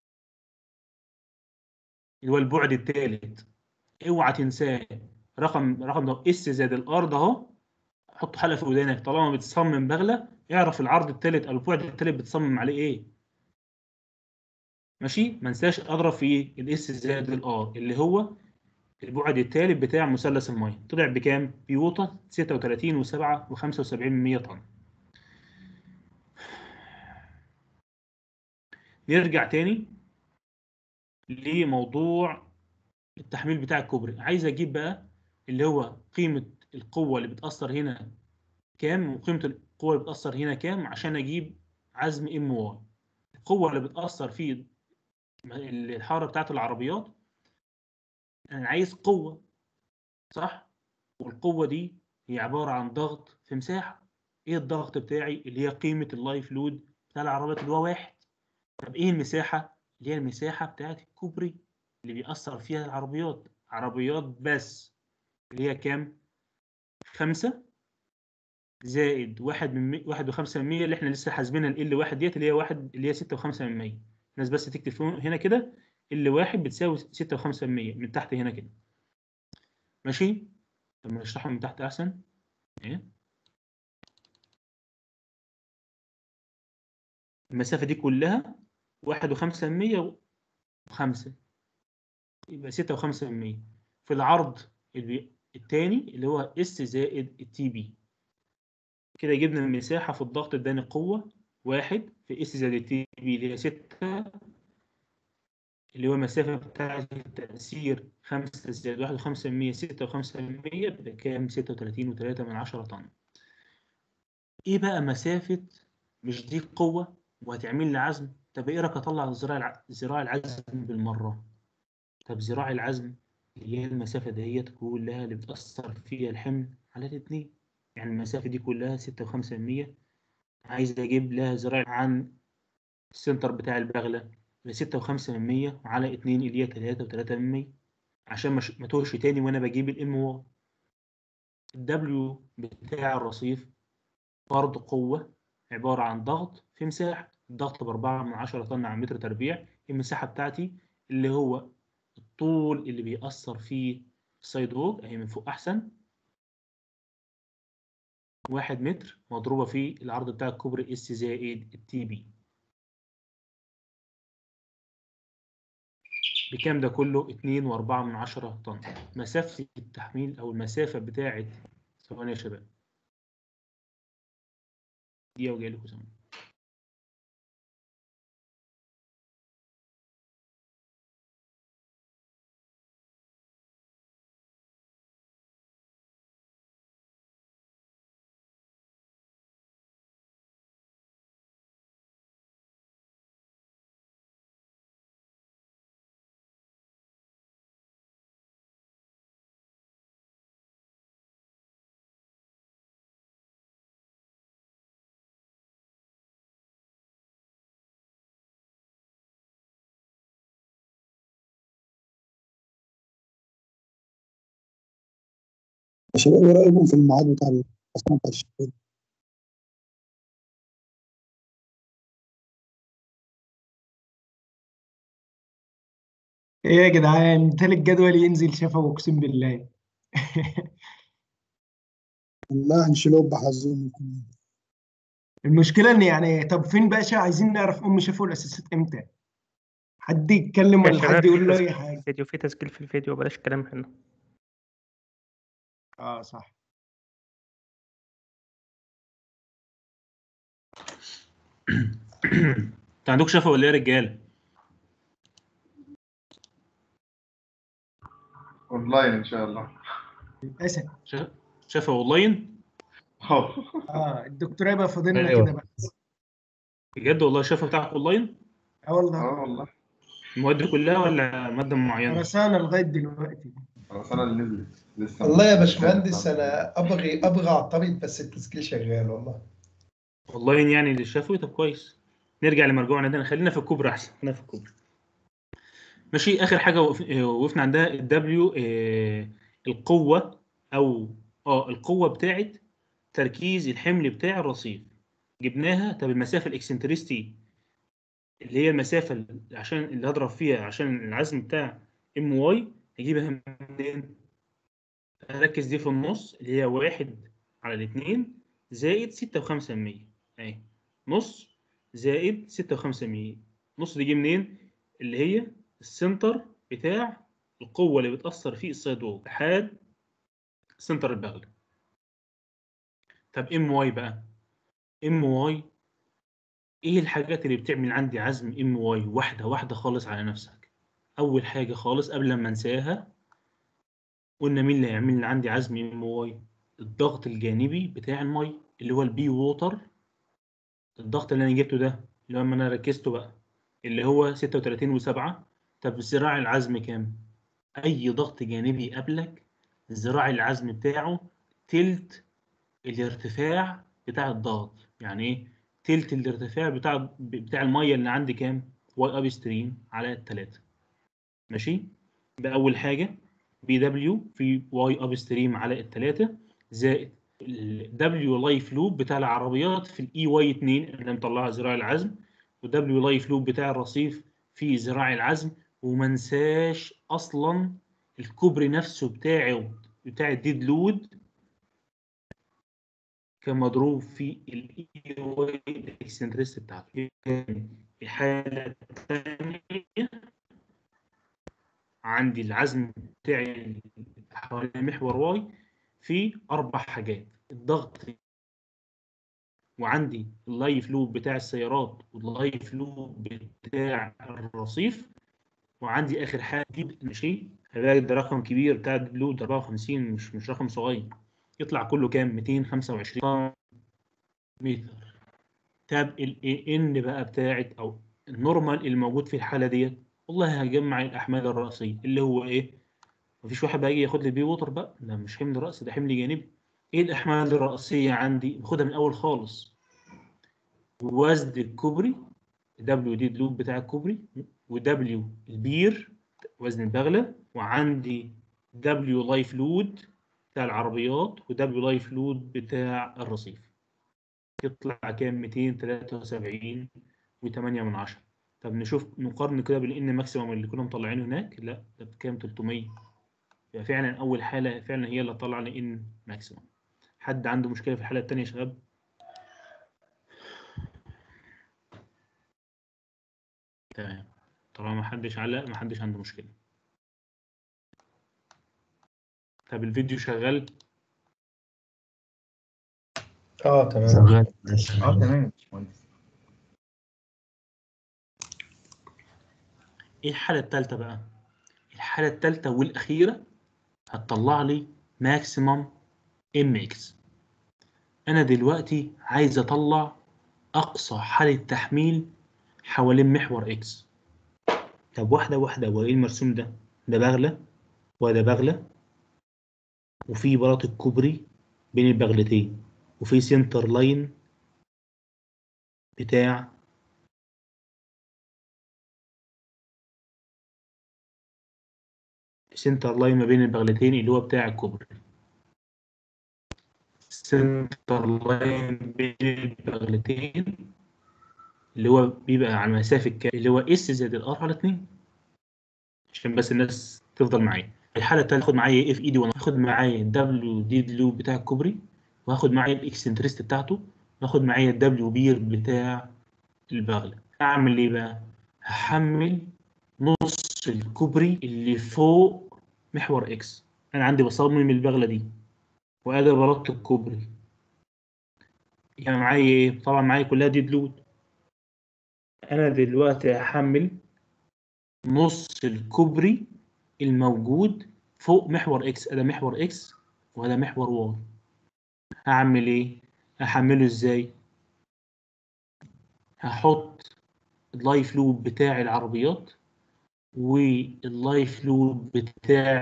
اللي هو البعد الثالث، اوعى تنساه. رقم رقم ده اس زائد الار ده اهو. حط حلقه في ودانك، طالما بتصمم بغله اعرف العرض الثالث او البعد الثالث بتصمم عليه ايه. ماشي، ما انساش اضرب في الاس زائد الار اللي هو البعد الثالث بتاع مثلث الميه. طلع بكام؟ بيوطا ستة وثلاثين وسبعة وخمسة وسبعين من مية طن. نرجع تاني لموضوع التحميل بتاع الكوبري. عايز اجيب بقى اللي هو قيمة القوة اللي بتأثر هنا كام، وقيمة القوة اللي بتأثر هنا كام، عشان اجيب عزم ام واي. القوة اللي بتأثر في الحارة بتاعت العربيات، انا عايز قوة، صح؟ والقوة دي هي عبارة عن ضغط في مساحة. ايه الضغط بتاعي؟ اللي هي قيمة اللايف لود بتاع العربيات اللي هو واحد. طب ايه المساحة؟ اللي هي المساحة بتاعت الكوبري اللي بيأثر فيها العربيات، عربيات بس، اللي هي كام؟ خمسة زائد واحد من مي... واحد وخمسة من مية اللي احنا لسه حاسبينها ال واحد ديت، اللي هي واحد اللي هي ستة وخمسة من مية. الناس بس تكتب فوق هنا كده ال واحد بتساوي ستة وخمسة من مية من تحت هنا كده. ماشي؟ طب ما نشرحهم من تحت أحسن. ايه؟ المسافة دي كلها واحد وخمسة من مية وخمسة، يبقى ستة وخمسة من مية في العرض اللي التاني اللي هو اس زائد التي بي. كده جبنا المساحة في الضغط، اداني قوة واحد في اس زائد التي بي اللي هي ستة، اللي هو المسافة بتاعة التأثير خمسة زائد واحد وخمسة من مية ستة وخمسة من مية بكام؟ ستة وثلاثين وثلاثة من عشرة طن. ايه بقى مسافة؟ مش دي قوة وهتعمل لي عزم؟ طب ايه رأيك اطلع ذراع الع... ذراع العزم بالمرة؟ طب ذراع العزم اللي هي المسافة ديت كلها اللي بتأثر فيها الحمل على الاتنين، يعني المسافة دي كلها ستة وخمسة من مية، عايز أجيب لها ذراع عن السنتر بتاع البغلة لستة وخمسة من مية على اتنين اللي هي تلاتة وتلاتة من مية، عشان مش ما توهش تاني وأنا بجيب الام واي. الدبليو بتاع الرصيف فرض قوة عبارة عن ضغط في مساحة، الضغط بأربعة من عشرة طن على متر تربيع. المساحة بتاعتي اللي هو الطول اللي بيأثر فيه السايد ووك أهي من فوق أحسن، واحد متر مضروبة في العرض بتاع الكوبري اس زائد التي بي. بكام ده كله؟ اتنين وأربعة من عشرة طن. مسافة التحميل أو المسافة بتاعة، ثواني يا شباب، دقيقة وجاي لكم ثواني. يا شباب ايه رأيكم في الميعاد بتاع التصنيع بتاع الشباب؟ ايه يا جدعان، تالت جدول ينزل شفا اقسم بالله. والله هنشيلهم بحظهم. المشكله ان يعني طب فين بقى شا- عايزين نعرف ام شفا والاساسات امتى؟ حد يتكلم يا ولا شباب حد في يقول له تسجيل اي في حاجه؟ الفيديو، في تسجيل في الفيديو، بلاش كلام هنا. اه صح. انت عندك شفا ولا ايه يا رجاله؟ اونلاين ان شاء الله. للاسف. ش- شفا اونلاين؟ اه اه الدكتور يبقى فاضلنا ايوه كده بقى. بجد والله الشفا بتاعك اونلاين؟ اه والله. اه والله. المواد كلها ولا ماده معينه؟ خرسانه لغايه دلوقتي. خلاص انا اللي نزلت لسه. والله يا مش فاكر باشمهندس بتاعت- انا ابغي ابغى اعترض بس التسجيل شغال والله. اونلاين يعني للشفوي؟ طب كويس. نرجع لمرجوعنا ده، خلينا في الكوبري احسن، خلينا في الكوبري. ماشي. اخر حاجه وقف- آه، وقفنا عندها الدبليو، القوه او اه القوه بتاعت تركيز الحمل بتاع الرصيف جبناها. طب المسافه الاكسنتريستي اللي هي المسافه اللي عشان اللي هضرب فيها عشان العزم بتاع ام واي هجيبها منين؟ هركز دي في النص اللي هي واحد على الاتنين زائد ستة وخمسة من مية. اهي نص زائد ستة وخمسة من مية. نص دي جه منين؟ اللي هي السنتر بتاع القوة اللي بتأثر فيه السايد وول لحد سنتر البغل. طب ام واي بقى، ام واي ايه الحاجات اللي بتعمل عندي عزم ام واي؟ واحدة واحدة خالص على نفسك. أول حاجة خالص قبل ما انساها، قلنا مين اللي هيعمل لي عندي عزم ام واي؟ الضغط الجانبي بتاع المي اللي هو البي ووتر. الضغط اللي انا جبته ده اللي هو لما انا ركزته بقى اللي هو ستة وتلاتين وسبعة. طب ذراع العزم كام؟ اي ضغط جانبي قبلك ذراع العزم بتاعه تلت الارتفاع بتاع الضغط. يعني ايه تلت الارتفاع بتاع بتاع الميه اللي عندي؟ كام؟ واي اب ستريم على التلاتة. ماشي. ده اول حاجه، بي دبليو في واي اب ستريم على التلاتة زائد الدبليو لايف لوب بتاع العربيات في الاي واي اتنين اللي مطلعها ذراع العزم، ودبليو لايف لوب بتاع الرصيف في ذراع العزم. وما انساش اصلا الكوبري نفسه بتاعه بتاع الديد لود كان مضروب في الاي واي الاكسنتريست بتاعته. الحاله الثانيه عندي العزم بتاعي حوالين محور واي في اربع حاجات: الضغط، وعندي اللايف لوب بتاع السيارات، واللايف لوب بتاع الرصيف، وعندي اخر حاجه ماشي. هلاقي ده رقم كبير بتاع اللود أربعة وخمسين، مش مش رقم صغير. يطلع كله كام؟ ميتين وخمسة وعشرين متر. طب ال ان بقى بتاعت او النورمال الموجود في الحاله ديت، والله هجمع الاحمال الرئيسيه اللي هو ايه؟ مفيش واحد بقى يجي ياخد لي بي ووتر بقى، ده مش حمل رأسي، ده حمل جانبي. ايه الاحمال الرئيسيه عندي؟ باخدها من الاول خالص. وزن الكوبري دبليو دي اللوب بتاع الكوبري، ودبليو البير وزن البغله، وعندي دبليو لايف لود بتاع العربيات، ودبليو لايف لود بتاع الرصيف. يطلع كام؟ ميتين وتلاتة وسبعين وتمانية من عشرة. طب نشوف نقارن كده بالان ماكسيمم اللي كنا مطلعينه هناك، لا ده بكام؟ تلتمية. يبقى فعلا اول حاله فعلا هي اللي طلع لي ان ماكسيمم. حد عنده مشكله في الحاله الثانيه يا شباب؟ تمام. طالما ما حدش علق ما حدش عنده مشكله. طب الفيديو شغال؟ اه تمام. شغال. اه تمام يا باشمهندس. ايه الحاله الثالثه بقى؟ الحاله الثالثه والاخيره هتطلع لي ماكسيمم ام اكس. انا دلوقتي عايز اطلع اقصى حاله تحميل حوالين محور اكس. طب واحده واحده، وايه المرسوم ده؟ ده بغله وده بغله، وفي بلاط الكوبري بين البغلتين، وفي سنتر لاين بتاع سنتر لاين ما بين البغلتين اللي هو بتاع الكوبري. سنتر لاين بين البغلتين اللي هو بيبقى على مسافة كام؟ اللي هو اس زائد الار على اتنين. عشان بس الناس تفضل معايا. الحاله الثالثه هاخد معايا اف اي دي وانا هاخد معايا الدبليو دي لوب بتاع الكوبري، وهاخد معايا الاكسنتريست بتاعته، وهاخد معايا الدبليو بير بتاع البغله. اعمل ايه بقى؟ هحمل نص الكوبري اللي فوق محور اكس. انا عندي بصمم البغله دي وادي بلاط الكوبري، يعني معايا ايه؟ طبعا معايا كلها ديد لود. انا دلوقتي هحمل نص الكوبري الموجود فوق محور اكس. ده محور اكس وده محور واي. هعمل ايه؟ هحمله ازاي؟ هحط اللايف لوب بتاع العربيات واللايف لوب بتاع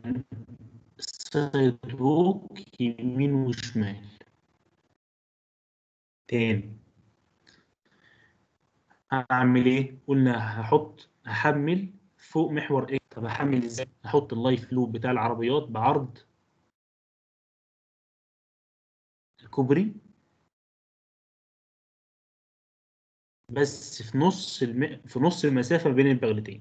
السايد ووك يمين وشمال. تاني هعمل ايه؟ قلنا هحط هحمل فوق محور اكس. طب هحمل ازاي؟ هحط اللايف لوب بتاع العربيات بعرض الكوبري بس في نص الم... في نص المسافة بين البغلتين.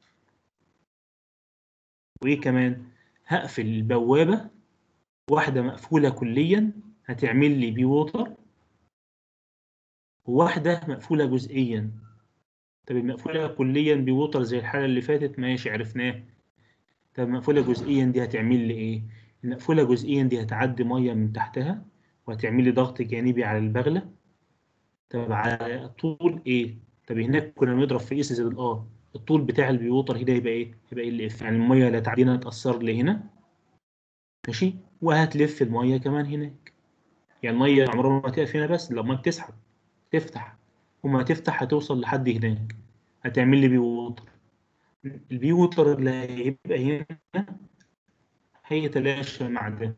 وايه كمان؟ هقفل البوابة، واحدة مقفولة كليا هتعمل لي بي ووتر، وواحدة مقفولة جزئيا. طب المقفولة كليا بي ووتر زي الحالة اللي فاتت ماشي عرفناه. طب مقفولة جزئيا دي هتعمل لي ايه؟ المقفولة جزئيا دي هتعدي مية من تحتها وهتعمل لي ضغط جانبي على البغلة. طب على طول ايه؟ طب هناك كنا بنضرب في اس زائد الار، الطول بتاع البيوتر هنا يبقى ايه؟ يبقى ال اف، يعني الميه اللي هتعدي هنا تاثر لي هنا ماشي، وهتلف الميه كمان هناك. يعني الميه عمرها ما تقف هنا، بس لما بتسحب تفتح، وما تفتح هتوصل لحد هناك هتعمل لي بيوتر. البيوتر اللي هيبقى هنا هيتلاشى مع ده.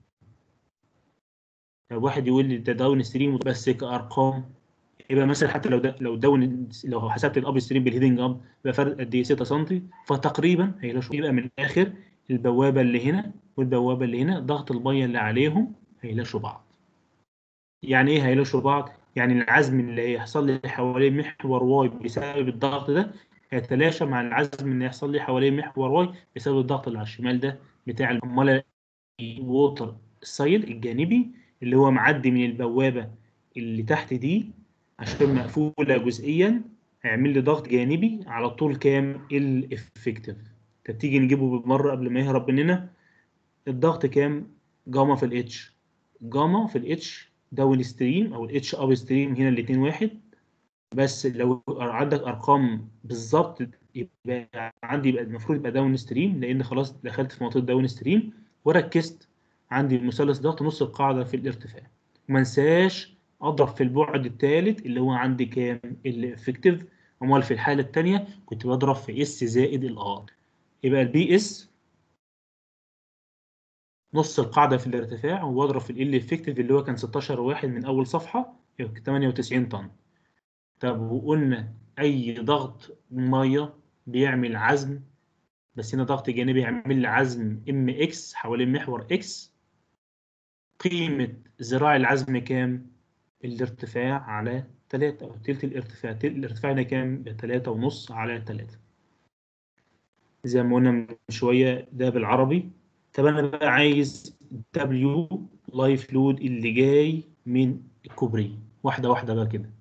طب واحد يقول لي ده داون ستريم بس كارقام، يبقى مثلا حتى لو ده لو داون لو حسبت الاب ستريم بالهيدنج اب يبقى فرق قد ايه؟ ستة سم، فتقريبا هيلاشوا. يبقى من الاخر البوابه اللي هنا والبوابه اللي هنا ضغط الميه اللي عليهم هيلاشوا بعض. يعني ايه هيلاشوا بعض؟ يعني العزم اللي هيحصل لي حوالين محور واي بسبب الضغط ده هيتلاشى مع العزم اللي هيحصل لي حوالين محور واي بسبب الضغط اللي على الشمال ده بتاع الامال ووتر السايد الجانبي اللي هو معدي من البوابه اللي تحت دي عشان مقفوله جزئيا، هيعمل لي ضغط جانبي على طول كام؟ الافكتيف. طب تيجي نجيبه بالمره قبل ما يهرب مننا. الضغط كام؟ جاما في الاتش. جاما في الاتش داون ستريم او الاتش اب ستريم هنا الاثنين واحد، بس لو عندك ارقام بالظبط يبقى عندي يبقى المفروض يبقى داون ستريم، لان خلاص دخلت في منطقه داون ستريم وركزت عندي مثلث ضغط نص القاعده في الارتفاع. وما انساش اضرب في البعد الثالث اللي هو عندي كام؟ الافكتيف. امال في الحاله الثانيه كنت بضرب في اس زائد الار. يبقى البي اس نص القاعده في الارتفاع، واضرب في ال افكتيف اللي هو كان ستاشر واحد من اول صفحه يبقى ثمانية وتسعين طن. طب وقلنا اي ضغط ميه بيعمل عزم، بس هنا ضغط جانبي يعمل لي عزم ام اكس حوالين محور اكس. قيمه ذراع العزم كام؟ الارتفاع على ثلاثة او تلت الارتفاع. تلت الارتفاع هنا كام؟ ثلاثة ونص على ثلاثة زي ما قلنا من شويه ده بالعربي. طب انا بقى عايز دبليو لايف لود اللي جاي من الكوبري واحده واحده بقى كده.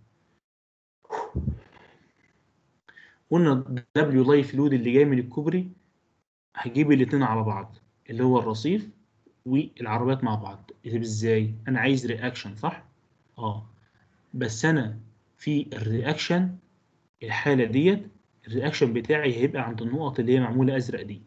قلنا دبليو لايف لود اللي جاي من الكوبري هجيب الاثنين على بعض اللي هو الرصيف والعربيات مع بعض. ازاي؟ انا عايز رياكشن صح؟ اه بس انا في الرياكشن الحاله ديت الرياكشن بتاعي هيبقى عند النقط اللي هي معموله ازرق دي.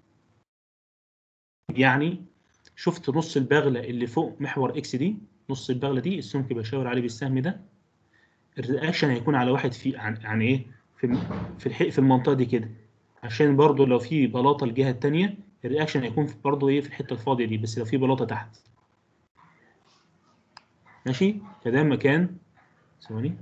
يعني شفت نص البغله اللي فوق محور اكس دي، نص البغله دي السمك بشاور عليه بالسهم ده، الرياكشن هيكون على واحد في عن, عن ايه؟ في في الحق في المنطقه دي كده، عشان برضو لو في بلاطه الجهه الثانيه الرياكشن هيكون برضو ايه؟ في الحته الفاضيه دي، بس لو في بلاطه تحت ماشي. فده مكان ثواني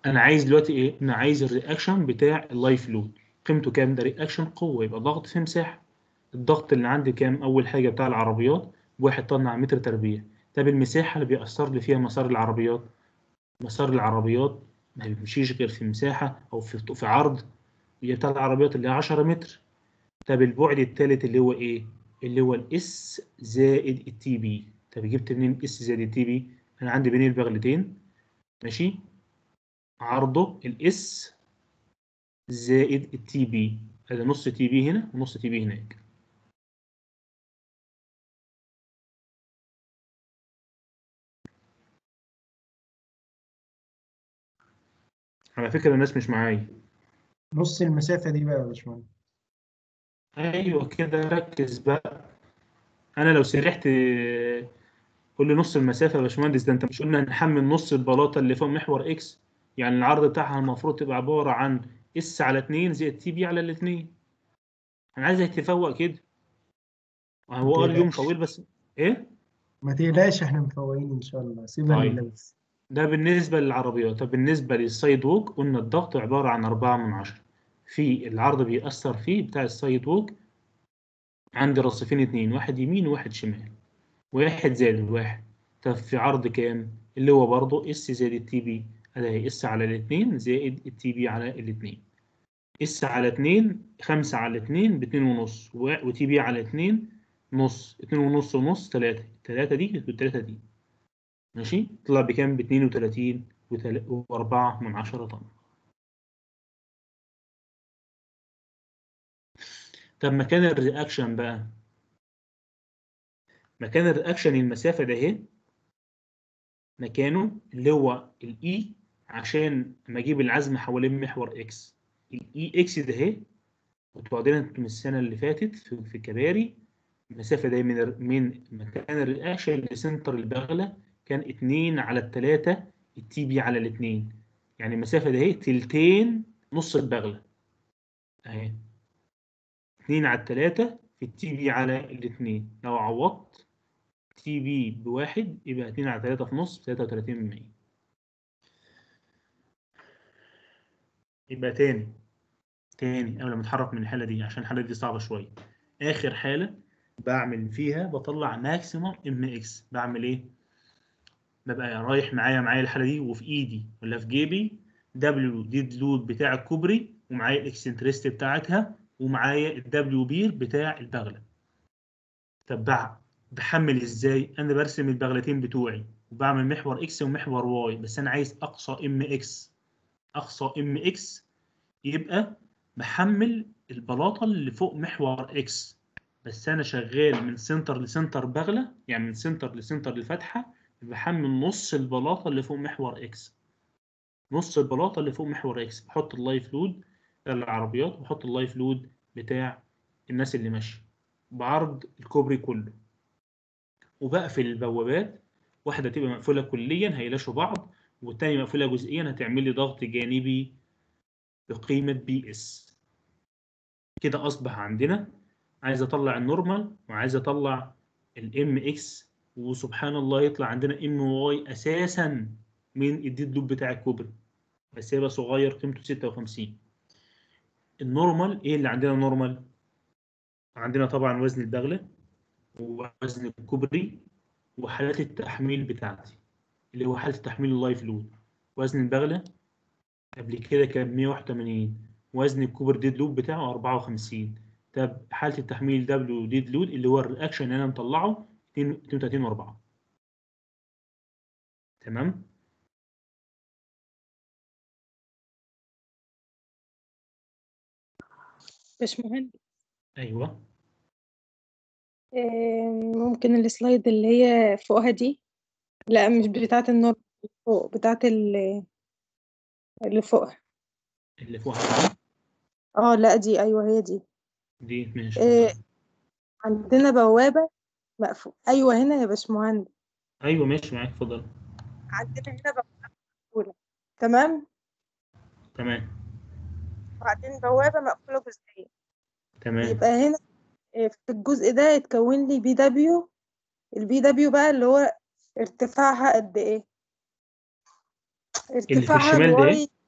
انا عايز دلوقتي ايه؟ انا عايز الرياكشن بتاع اللايف لود، قيمته كام؟ ده رياكشن قوه، يبقى ضغط في مساحه. الضغط اللي عندي كام؟ اول حاجه بتاع العربيات بواحد طن على متر تربيع. طب المساحه اللي بيأثر لي فيها مسار العربيات، مسار العربيات ما بيمشيش غير في مساحه او في في عرض اللي بتاع العربيات اللي هي عشرة متر. طب البعد الثالث اللي هو ايه؟ اللي هو الاس زائد التي بي. طب جبت منين اس زائد التي بي؟ انا عندي بين البغلتين ماشي، عرضه الاس زائد التي بي، هذا نص تي بي هنا ونص تي بي هناك. على فكرة الناس مش معايا. نص المسافة دي بقى يا باشمهندس. ايوه كده ركز بقى. انا لو سرحت قول لي نص المسافة يا باشمهندس، ده انت مش قلنا هنحمل نص البلاطة اللي فوق محور اكس؟ يعني العرض بتاعها المفروض تبقى عبارة عن اس على اتنين زائد تي بي على الاتنين. انا عايزك تفوق كده. ما هو اه اليوم تقلقش طويل بس ايه؟ ما تقلقش احنا مفوقين ان شاء الله، سيبها لله طيب بس. ده بالنسبة للعربيات. طب بالنسبة للسايد ووك قلنا الضغط عبارة عن أربعة من عشرة. في العرض بيأثر فيه بتاع السايد ووك عندي رصيفين اتنين، واحد يمين وواحد شمال، واحد زائد الواحد. طب في عرض كام؟ اللي هو برضه اس زائد التي بي، الاقي اس على الاتنين زائد التي بي على الاتنين. اس على اتنين خمسة على اتنين باتنين ونص، وتي بي على اتنين نص، اتنين ونص ونص تلاتة، التلاتة دي والتلاتة دي ماشي، طلع بكام؟ باتنين وتلاتين وأربعة من عشرة طن. طب مكان الرياكشن بقى، مكان الرياكشن المسافة ده اهي مكانه اللي هو الاي، عشان لما اجيب العزم حوالين محور اكس، الاي اكس ده اهي. كنتوا واخدينها انتوا من السنة اللي فاتت في, في كباري. المسافة دي من من مكان الرياكشن لسنتر البغلة كان اتنين على التلاتة التي بي على الاتنين. يعني المسافة ده اهي تلتين نص البغلة اهي، اتنين على التلاتة في التي بي على الاتنين. لو عوضت تي بي بواحد يبقى اتنين على تلاتة في نص تلاتة وتلاتين من مية. يبقى تاني تاني قبل ما اتحرك من الحالة دي، عشان الحالة دي صعبة شوية. آخر حالة بعمل فيها بطلع ماكسيمم ام اكس، بعمل ايه؟ ببقى رايح معايا معايا الحالة دي وفي ايدي ولا في جيبي دبليو ديد لود بتاع الكوبري، ومعايا الاكسنتريستي بتاعتها، ومعايا الدبليو بير بتاع البغلة. طب بحمل ازاي؟ انا برسم البغلتين بتوعي وبعمل محور اكس ومحور واي، بس انا عايز اقصى ام اكس. اقصى ام اكس يبقى بحمل البلاطه اللي فوق محور اكس، بس انا شغال من سنتر لسنتر بغله، يعني من سنتر لسنتر الفتحه بحمل نص البلاطه اللي فوق محور اكس. نص البلاطه اللي فوق محور اكس بحط اللايف لود بتاع العربيات وبحط اللايف لود بتاع الناس اللي ماشيه بعرض الكوبري كله. وبقفل البوابات، واحدة تبقى مقفولة كليا هيلاشوا بعض، والتانية مقفولة جزئيا هتعمل لي ضغط جانبي بقيمة بي اس. كده أصبح عندنا عايز أطلع النورمال وعايز أطلع الام اكس، وسبحان الله يطلع عندنا ام واي أساسا من الديد لوب بتاع الكوبري، بس هيبقى صغير قيمته ستة وخمسين. النورمال إيه اللي عندنا نورمال؟ عندنا طبعا وزن البغلة ووزن الكوبري وحالات التحميل بتاعتي، اللي هو حالة تحميل اللايف لود. وزن البغلة قبل كده كان مية وواحد وتمانين، وزن الكوبر ديد لود بتاعه أربعة وخمسين. طب حالة التحميل دبليو ديد لود اللي هو الرياكشن اللي انا مطلعه اتنين وتلاتين و4. تمام. باشمهندس ايوه آه، ممكن السلايد اللي هي فوقها دي، لا مش بتاعة النور، فوق بتاعة ال- اللي فوقها. اللي فوقها اه لا دي ايوه هي دي. دي ماشي آه، اتفضل. عندنا بوابة مقفولة، ايوه هنا يا باشمهندس. ايوه ماشي معاك اتفضل. عندنا هنا بوابة مقفولة تمام، تمام وبعدين بوابة مقفولة جزئيا. تمام. يبقى هنا آه، في الجزء ده يتكون لي بي دبليو. البي دبليو بقى اللي هو ارتفاعها قد ايه؟ اللي في ارتفاعها الشمال ده الواي ايه؟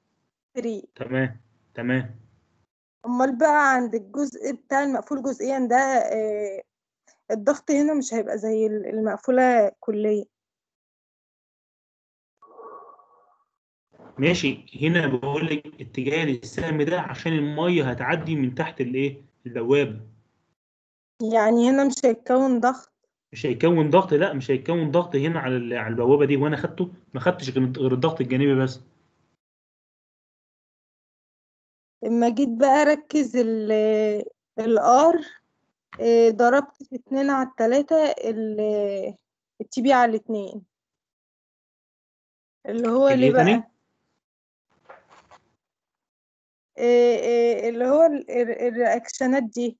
ثلاثة. تمام تمام. امال بقى عند الجزء بتاع المقفول جزئيا ده آه، الضغط هنا مش هيبقى زي المقفولة كلية. ماشي، هنا بقول لك اتجاه السهم ده عشان الميه هتعدي من تحت الايه البوابه. يعني هنا مش هيتكون ضغط. مش هيكون ضغط، لا مش هيكون ضغط هنا على ال- على البوابه دي، وانا خدته ما خدتش غير غير الضغط الجانبي بس. لما جيت بقى اركز ال الار ضربت في اتنين على التلاتة التي بي على الاتنين، اللي هو اللي ليه هي تاني بقى إيه إيه اللي هو ال- ال- الرياكشنات دي.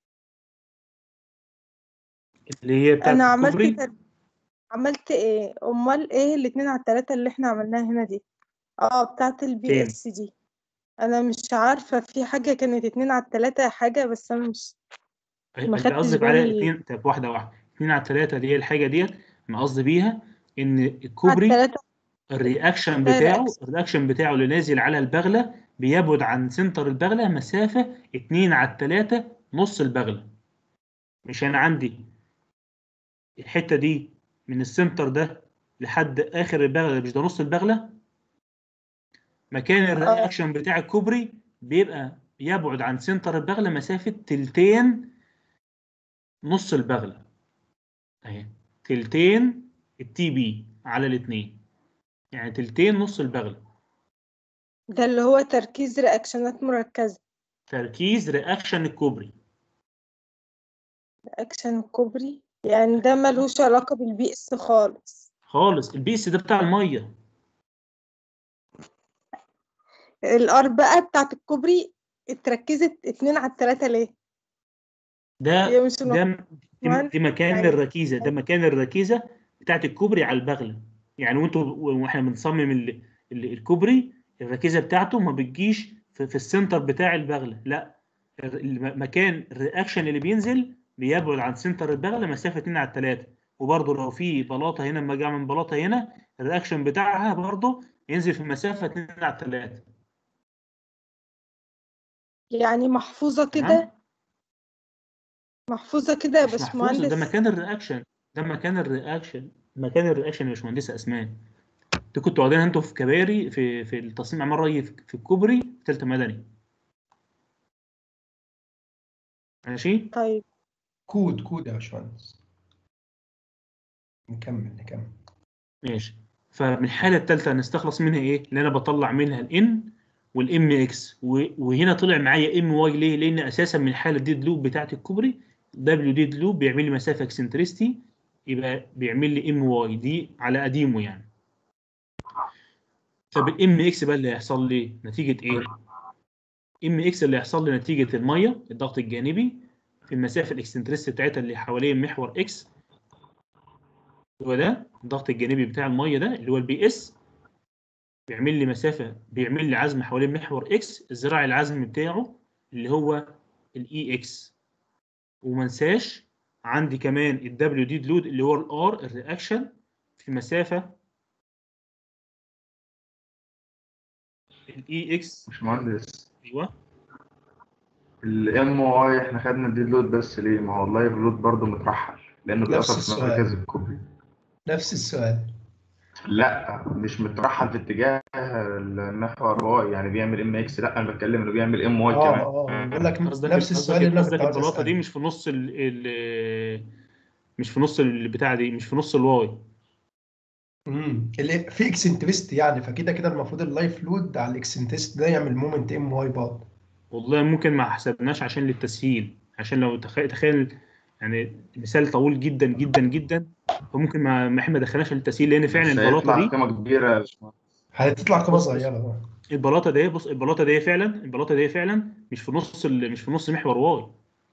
اللي هي بتاعت انا عملت الكوبري. تر... عملت ايه امال ايه الاتنين على التلاتة اللي احنا عملناها هنا دي؟ اه بتاعت البي فين؟ اس دي. انا مش عارفة في حاجة كانت اتنين على التلاتة حاجة، بس انا مش ما اللي خدتش قصدك عليها بالي. اتنين، طب واحده واحده. اتنين على التلاته دي هي الحاجه ديت. انا قصدي بيها ان على الكوبري التلاتة الرياكشن ده بتاعه رياكشن. الرياكشن بتاعه اللي نازل على البغله بيبعد عن سنتر البغله مسافه اتنين على التلاته نص البغله. مش انا عندي الحته دي من السنتر ده لحد اخر البغله، مش ده نص البغله؟ مكان اه الرياكشن بتاع الكوبري بيبقى يبعد عن سنتر البغله مسافه تلتين نص البغله اهي. تلتين التي بي على الاتنين، يعني تلتين نص البغله. ده اللي هو تركيز رياكشنات مركزة. تركيز رياكشن الكوبري. رياكشن الكوبري يعني ده ملوش علاقة بالبي اس خالص. خالص، البي اس ده بتاع الميه. الار بقى بتاعت الكوبري اتركزت اتنين على التلاتة ليه؟ هي ده مش ده دي المهندس دي مكان عايز. الركيزه، ده مكان الركيزه بتاعت الكوبري على البغله. يعني وانتوا واحنا بنصمم ال- ال- الكوبري، الركيزه بتاعته ما بتجيش في, في السنتر بتاع البغله، لا. الم- مكان الرياكشن اللي بينزل بيبعد عن سنتر البغله مسافه اتنين على التلاته. وبرضه لو في بلاطه هنا، لما اجي اعمل بلاطه هنا، الرياكشن بتاعها برضه ينزل في مسافه اتنين على التلاته. يعني محفوظة تمام. كده، محفوظة كده يا مش محفوظه، ده باشمهندس. مكان الرياكشن. ده مكان الرياكشن مكان الرياكشن يا باشمهندسه اسماء. انتوا كنتوا واخدين انتوا في كباري في في التصميم عمال ري في في الكوبري في ثالثه مدني. ماشي. طيب كود كود يا باشمهندس. نكمل نكمل. ماشي. فمن الحاله الثالثه هنستخلص منها ايه؟ اللي انا بطلع منها الان والام اكس، وهنا طلع معايا ام واي. ليه؟ لان اساسا من الحاله ديد لوب بتاعت الكوبري، دبليو ديد لوب بيعمل لي مسافه اكسنتريستي، يبقى بيعمل لي ام واي دي على قديمه يعني. طب الام اكس بقى اللي هيحصل لي نتيجه ايه؟ ام اكس اللي هيحصل لي نتيجه الميه، الضغط الجانبي في المسافه الاكسنتريستي بتاعتها اللي حوالين محور اكس. هو ده الضغط الجانبي بتاع الميه ده اللي هو البي اس. بيعمل لي مسافه، بيعمل لي عزم حوالين محور اكس، الذراع العزم بتاعه اللي هو الاي اكس. وما انساش عندي كمان الدبليو دي لود اللي هو الار الرياكشن في مسافه الاي اكس. باشمهندس، ايوه. الام واي احنا خدنا الديد لود بس ليه؟ ما هو اللايف لود برضه مترحل لانه نفس بيأثر في مركز السؤال الكوبري. نفس السؤال. لا مش مترحل في اتجاه المحور واي، يعني بيعمل ام اكس. لا انا بتكلم انه بيعمل ام واي اه كمان. اه بقول لك قصدك نفس السؤال قصدك اللي انا كنت قصدك عاوز البلاطه دي اساله. مش في نص ال ال مش في نص البتاع دي، مش في نص الواي. امم اللي في اكسنتريست يعني، فكده كده المفروض اللايف لود على الاكسنتريست ده يعمل مومنت ام واي بعض. والله ممكن ما حسبناش عشان للتسهيل، عشان لو تخيل تخيل يعني مثال طويل جدا جدا جدا، فممكن ما ما احنا ما دخلناش للتسهيل، لان فعلا مش البلاطه هيطلع دي. قيمة كبيرة يا باشمهندس. هتطلع قيمه بص بص صغيره بقى. البلاطه دي، بص البلاطه دي فعلا البلاطه دي فعلا مش في نص ال- مش في نص محور واي.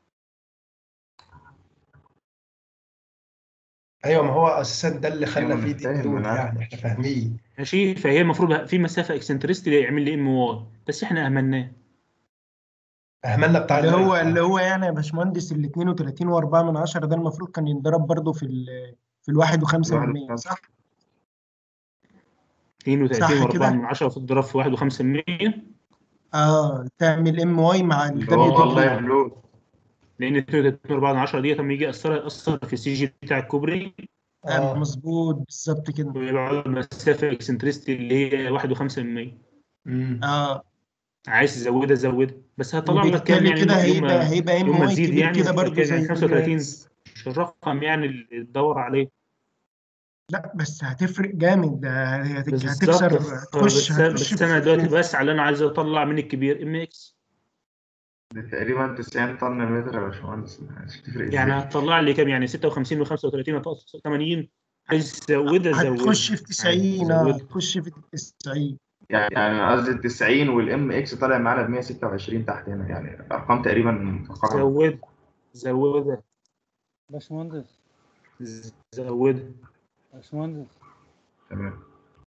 ايوه، ما هو اساسا ده اللي ايوه خلى انا فيه ديد فاهم، لود، انا عارف. يعني احنا فاهمين. ماشي. فهي المفروض في مسافه اكسنتريستي يعمل لي ام واي، بس احنا اهملناه. اهملنا بتاع اللي هو اللايف اللي اه. هو يعني يا باشمهندس ال اتنين وتلاتين واربعة من عشرة ده المفروض كان ينضرب برضه في ال في الواحد وخمسة من الواحد مية، خمسة. صح؟ اتنين وتلاتين صح وأربعة كده؟ من عشرة تضرب في واحد وخمسة من مية. اه تعمل ام واي مع اللي الدبليو هو دبليو. اللايف لود. لان اتنين وتلاتين وأربعة من عشرة ديت لما يجي يأثر يأثر في السي جي بتاع الكوبري، آه اه مظبوط بالظبط كده. ويبقى المسافه اكسنتريستي اللي هي واحد وخمسة من مية. امم اه عايز تزودها زودها، بس هطلع لك كام وبالتالي يعني كده يوم هيبقى ما هيبقى ام يوم ما واي تزيد كبير يعني كده هتبقى برضو كام يعني زي ام خمسة وتلاتين. اكس. مش الرقم يعني اللي تدور عليه. لا بس هتفرق جامد ده، هتك- بالظبط. هتكسر هتخش بس هتخش بس انا في دلوقتي في- بسعى اللي انا عايز اطلع من الكبير ام اكس. ده تقريبا تسعين طن متر يا باشمهندس، مش هتفرق يعني ازاي؟ هتطلع لي كام يعني ستة وخمسين و35 ثمانين. عايز تزودها هتخش زودها. في عايز تسعين. اه تزودها هتخش في تسعين. يعني يعني قصدي ال تسعين والام اكس طالع معانا ب مية وستة وعشرين تحت هنا، يعني ارقام تقريبا متقاربه. زودها زودها باشمهندس زودها. باشمهندس تمام.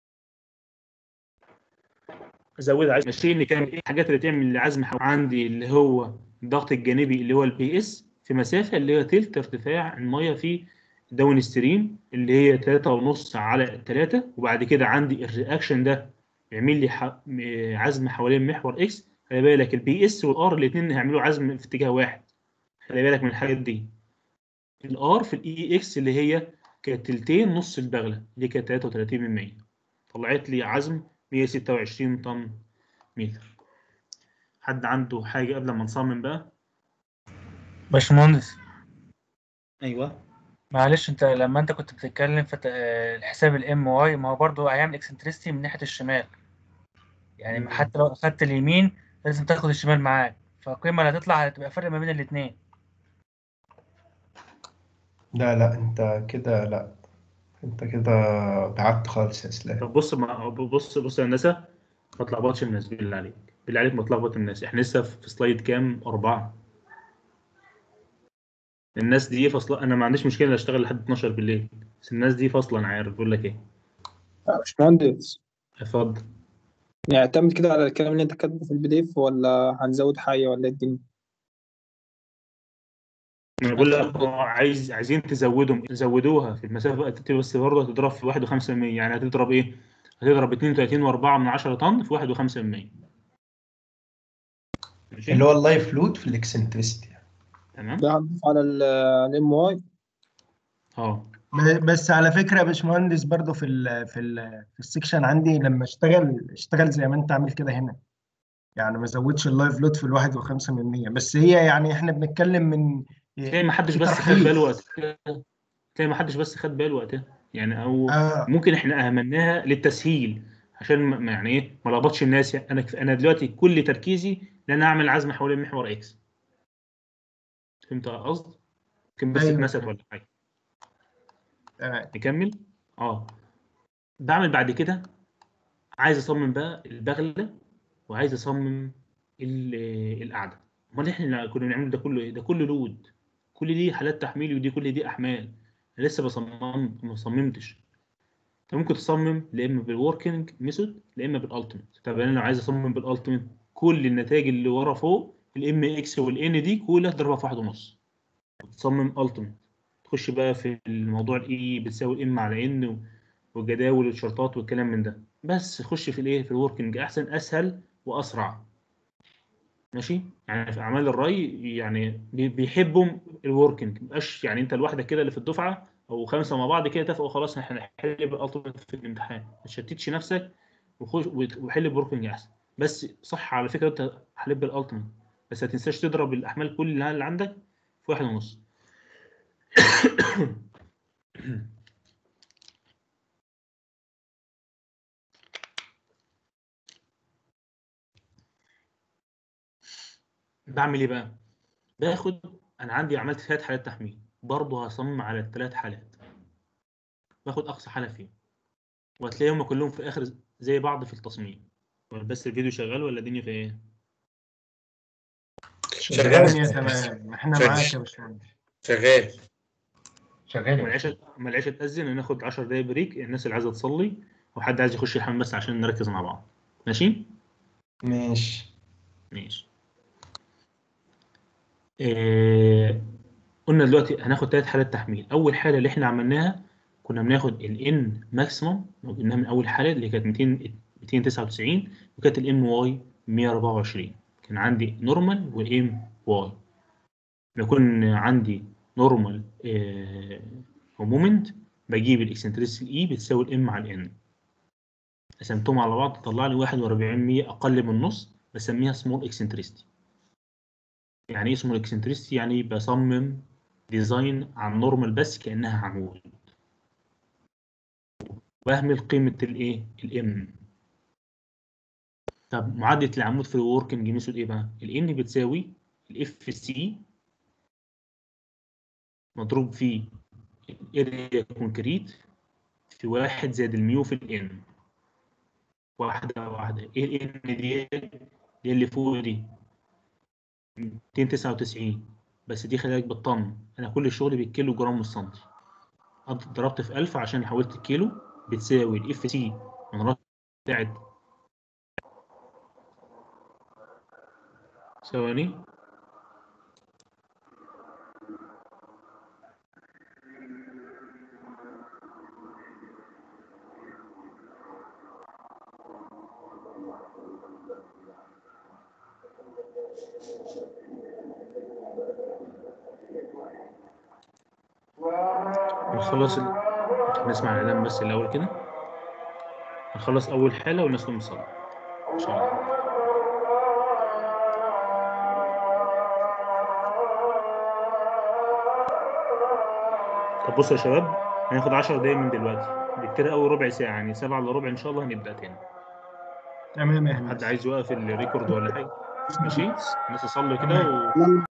ازودها. عايز ماشي ان كان ايه الحاجات اللي تعمل العزم حو- عندي اللي هو الضغط الجانبي اللي هو البي اس في مسافه اللي هي تلت ارتفاع الميه في داون ستريم اللي هي تلاتة ونص على تلاتة، وبعد كده عندي الرياكشن ده يعمل لي ح... م- عزم حوالين محور اكس. خلي بالك البي اس والار الاثنين هيعملوا عزم في اتجاه واحد. خلي بالك من الحاجات دي. الار في الاي اكس اللي هي كانت تلتين نص البغله دي كانت تلاتة وتلاتين من مية، طلعت لي عزم مية وستة وعشرين طن متر. حد عنده حاجة قبل ما نصمم بقى؟ باشمهندس ايوه. معلش، انت لما انت كنت بتتكلم في ت- آه، الحساب الام واي، ما هو برضه هيعمل اكسنتريستي من ناحيه الشمال، يعني مم. حتى لو اخدت اليمين لازم تاخد الشمال معاك، فالقيمه اللي هتطلع هتبقى فرق ما بين الاثنين. لا لا انت كده، لا انت كده بعدت خالص يا اسلام. طب بص ما بص بص يا هندسة، ما تلخبطش الناس بالله عليك. بالله عليك ما تلخبط الناس. احنا لسه في سلايد كام؟ أربعة. الناس دي فاصلة. أنا ما عنديش مشكلة أشتغل لحد اتناشر بالليل، بس الناس دي فاصلة. أنا عارف بقول لك إيه. يا باشمهندس، اتفضل. نعتمد كده على الكلام اللي انت كاتبه في البي دي اف ولا هنزود حاجة ولا ايه الدنيا؟ أنا بقول لك هو عايز عايزين تزودهم تزودوها في المسافة بقى، بس برضه هتضرب في واحد وخمسة من مية. يعني هتضرب إيه؟ هتضرب اتنين وتلاتين وأربعة من عشرة طن في واحد وخمسة من مية. ماشي؟ اللي هو اللايف لود في الاكسنتريستي. تمام؟ ده هنضيف على الام واي. اه. ب- بس على فكره يا باشمهندس برضو في ال في ال في السكشن عندي لما اشتغل اشتغل زي ما انت عامل كده هنا، يعني ما زودش اللايف لود في الواحد وخمسة من مية، بس هي يعني احنا بنتكلم من تلاقي ما حدش في بس خد باله ترحيف. وقتها. تلاقي ما حدش بس خد باله وقتها يعني، او اه ممكن احنا اهملناها للتسهيل عشان ما ما- يعني ايه ما لخبطش الناس. يعني انا انا دلوقتي كل تركيزي ان انا اعمل عزم حوالين محور اكس. فهمت قصدي؟ ممكن بس ايوه اتنست فهمت. ولا حاجه. تمام. نكمل. اه. بعمل بعد كده عايز اصمم بقى البغله، وعايز اصمم ال- القعده. امال احنا كنا بنعمل ده كله ايه؟ ده كله لود. كل دي حالات تحميل ودي كل دي احمال. انا لسه بصمم ما صممتش. انت ممكن تصمم لا اما بالوركينج ميثود لا اما بالالتيميت. طب انا لو عايز اصمم بالالتيميت، كل النتائج اللي ورا فوق الام اكس والان دي كلها تضربها في واحد ونص وتصمم التيميت. تخش بقى في الموضوع الاي بتساوي ام على ان والجداول والشرطات والكلام من ده. بس خش في الايه في الوركينج احسن، اسهل واسرع. ماشي. يعني في اعمال الري يعني بي- بيحبوا الوركينج. مبقاش يعني انت لوحدك كده اللي في الدفعه او خمسه مع بعض كده اتفقوا خلاص احنا هنحل بالالتيميت في الامتحان. ما تشتتش نفسك وخش وحل بوركينج احسن. بس صح على فكره انت حل بالالتيميت، بس ما تنساش تضرب الاحمال كلها اللي عندك في واحد ونص. بعمل ايه بقى؟ باخد انا عندي عملت ثلاث حالات تحميل، برضه هصمم على الثلاث حالات. باخد اقصى حاله فيهم وهتلاقيهم كلهم في الاخر زي بعض في التصميم. بس الفيديو شغال ولا الدنيا في ايه؟ شغال. الدنيا تمام، احنا معاك يا باشمهندس. شغال شغال يا ما باشا. العشاء ما العشاء تأذن وناخد عشر دقايق بريك. الناس اللي عايزه تصلي او حد عايز يخش الحمام بس عشان نركز مع بعض. ماشي؟ ماشي. ماشي. إيه... قلنا دلوقتي هناخد ثلاث حالات تحميل. اول حاله اللي احنا عملناها كنا بناخد الان ماكسيموم لو جبناها من اول حاله اللي كانت ميتين ميتين وتسعة وتسعين، وكانت الام واي مية وأربعة وعشرين. كان عندي نورمال وام واي. بيكون عندي نورمال ومومنت، بجيب الاكسنتريسيتي الاي بتساوي الام على الان، قسمتهم على بعض تطلع لي واحد وأربعين مية اقل من النص، بسميها سمول اكسنتريسيتي. يعني ايه سمول اكسنتريسيتي؟ يعني بصمم ديزاين على النورمال بس كانها عمود، واهمل قيمه الايه الام. طب معادله العمود في الوركنج ميثود ايه بقى؟ الان بتساوي الاف سي مضروب في الاريا كونكريت في واحد زائد الميو في الان. واحده واحده. ايه الان دي؟ دي اللي فوق دي ميتين وتسعة وتسعين، بس دي خلي بالك بالطن، انا كل شغلي بالكيلو جرام والسنتي. ضربت في ألف عشان حولت الكيلو، بتساوي الاف سي من رقم بتاعت ثواني نخلص ال... نسمع الإعلان بس الأول كده، نخلص أول حالة وندخل نصلي إن شاء الله. طب بصوا يا شباب، هناخد عشر دقايق من دلوقتي، بكتير قوي ربع ساعة، يعني سبعة إلا ربع إن شاء الله هنبدأ تاني. تمام يا هندسة. حد عايز يوقف الريكورد ولا حاجة؟ ماشي، الناس تصلي كده تمام. و...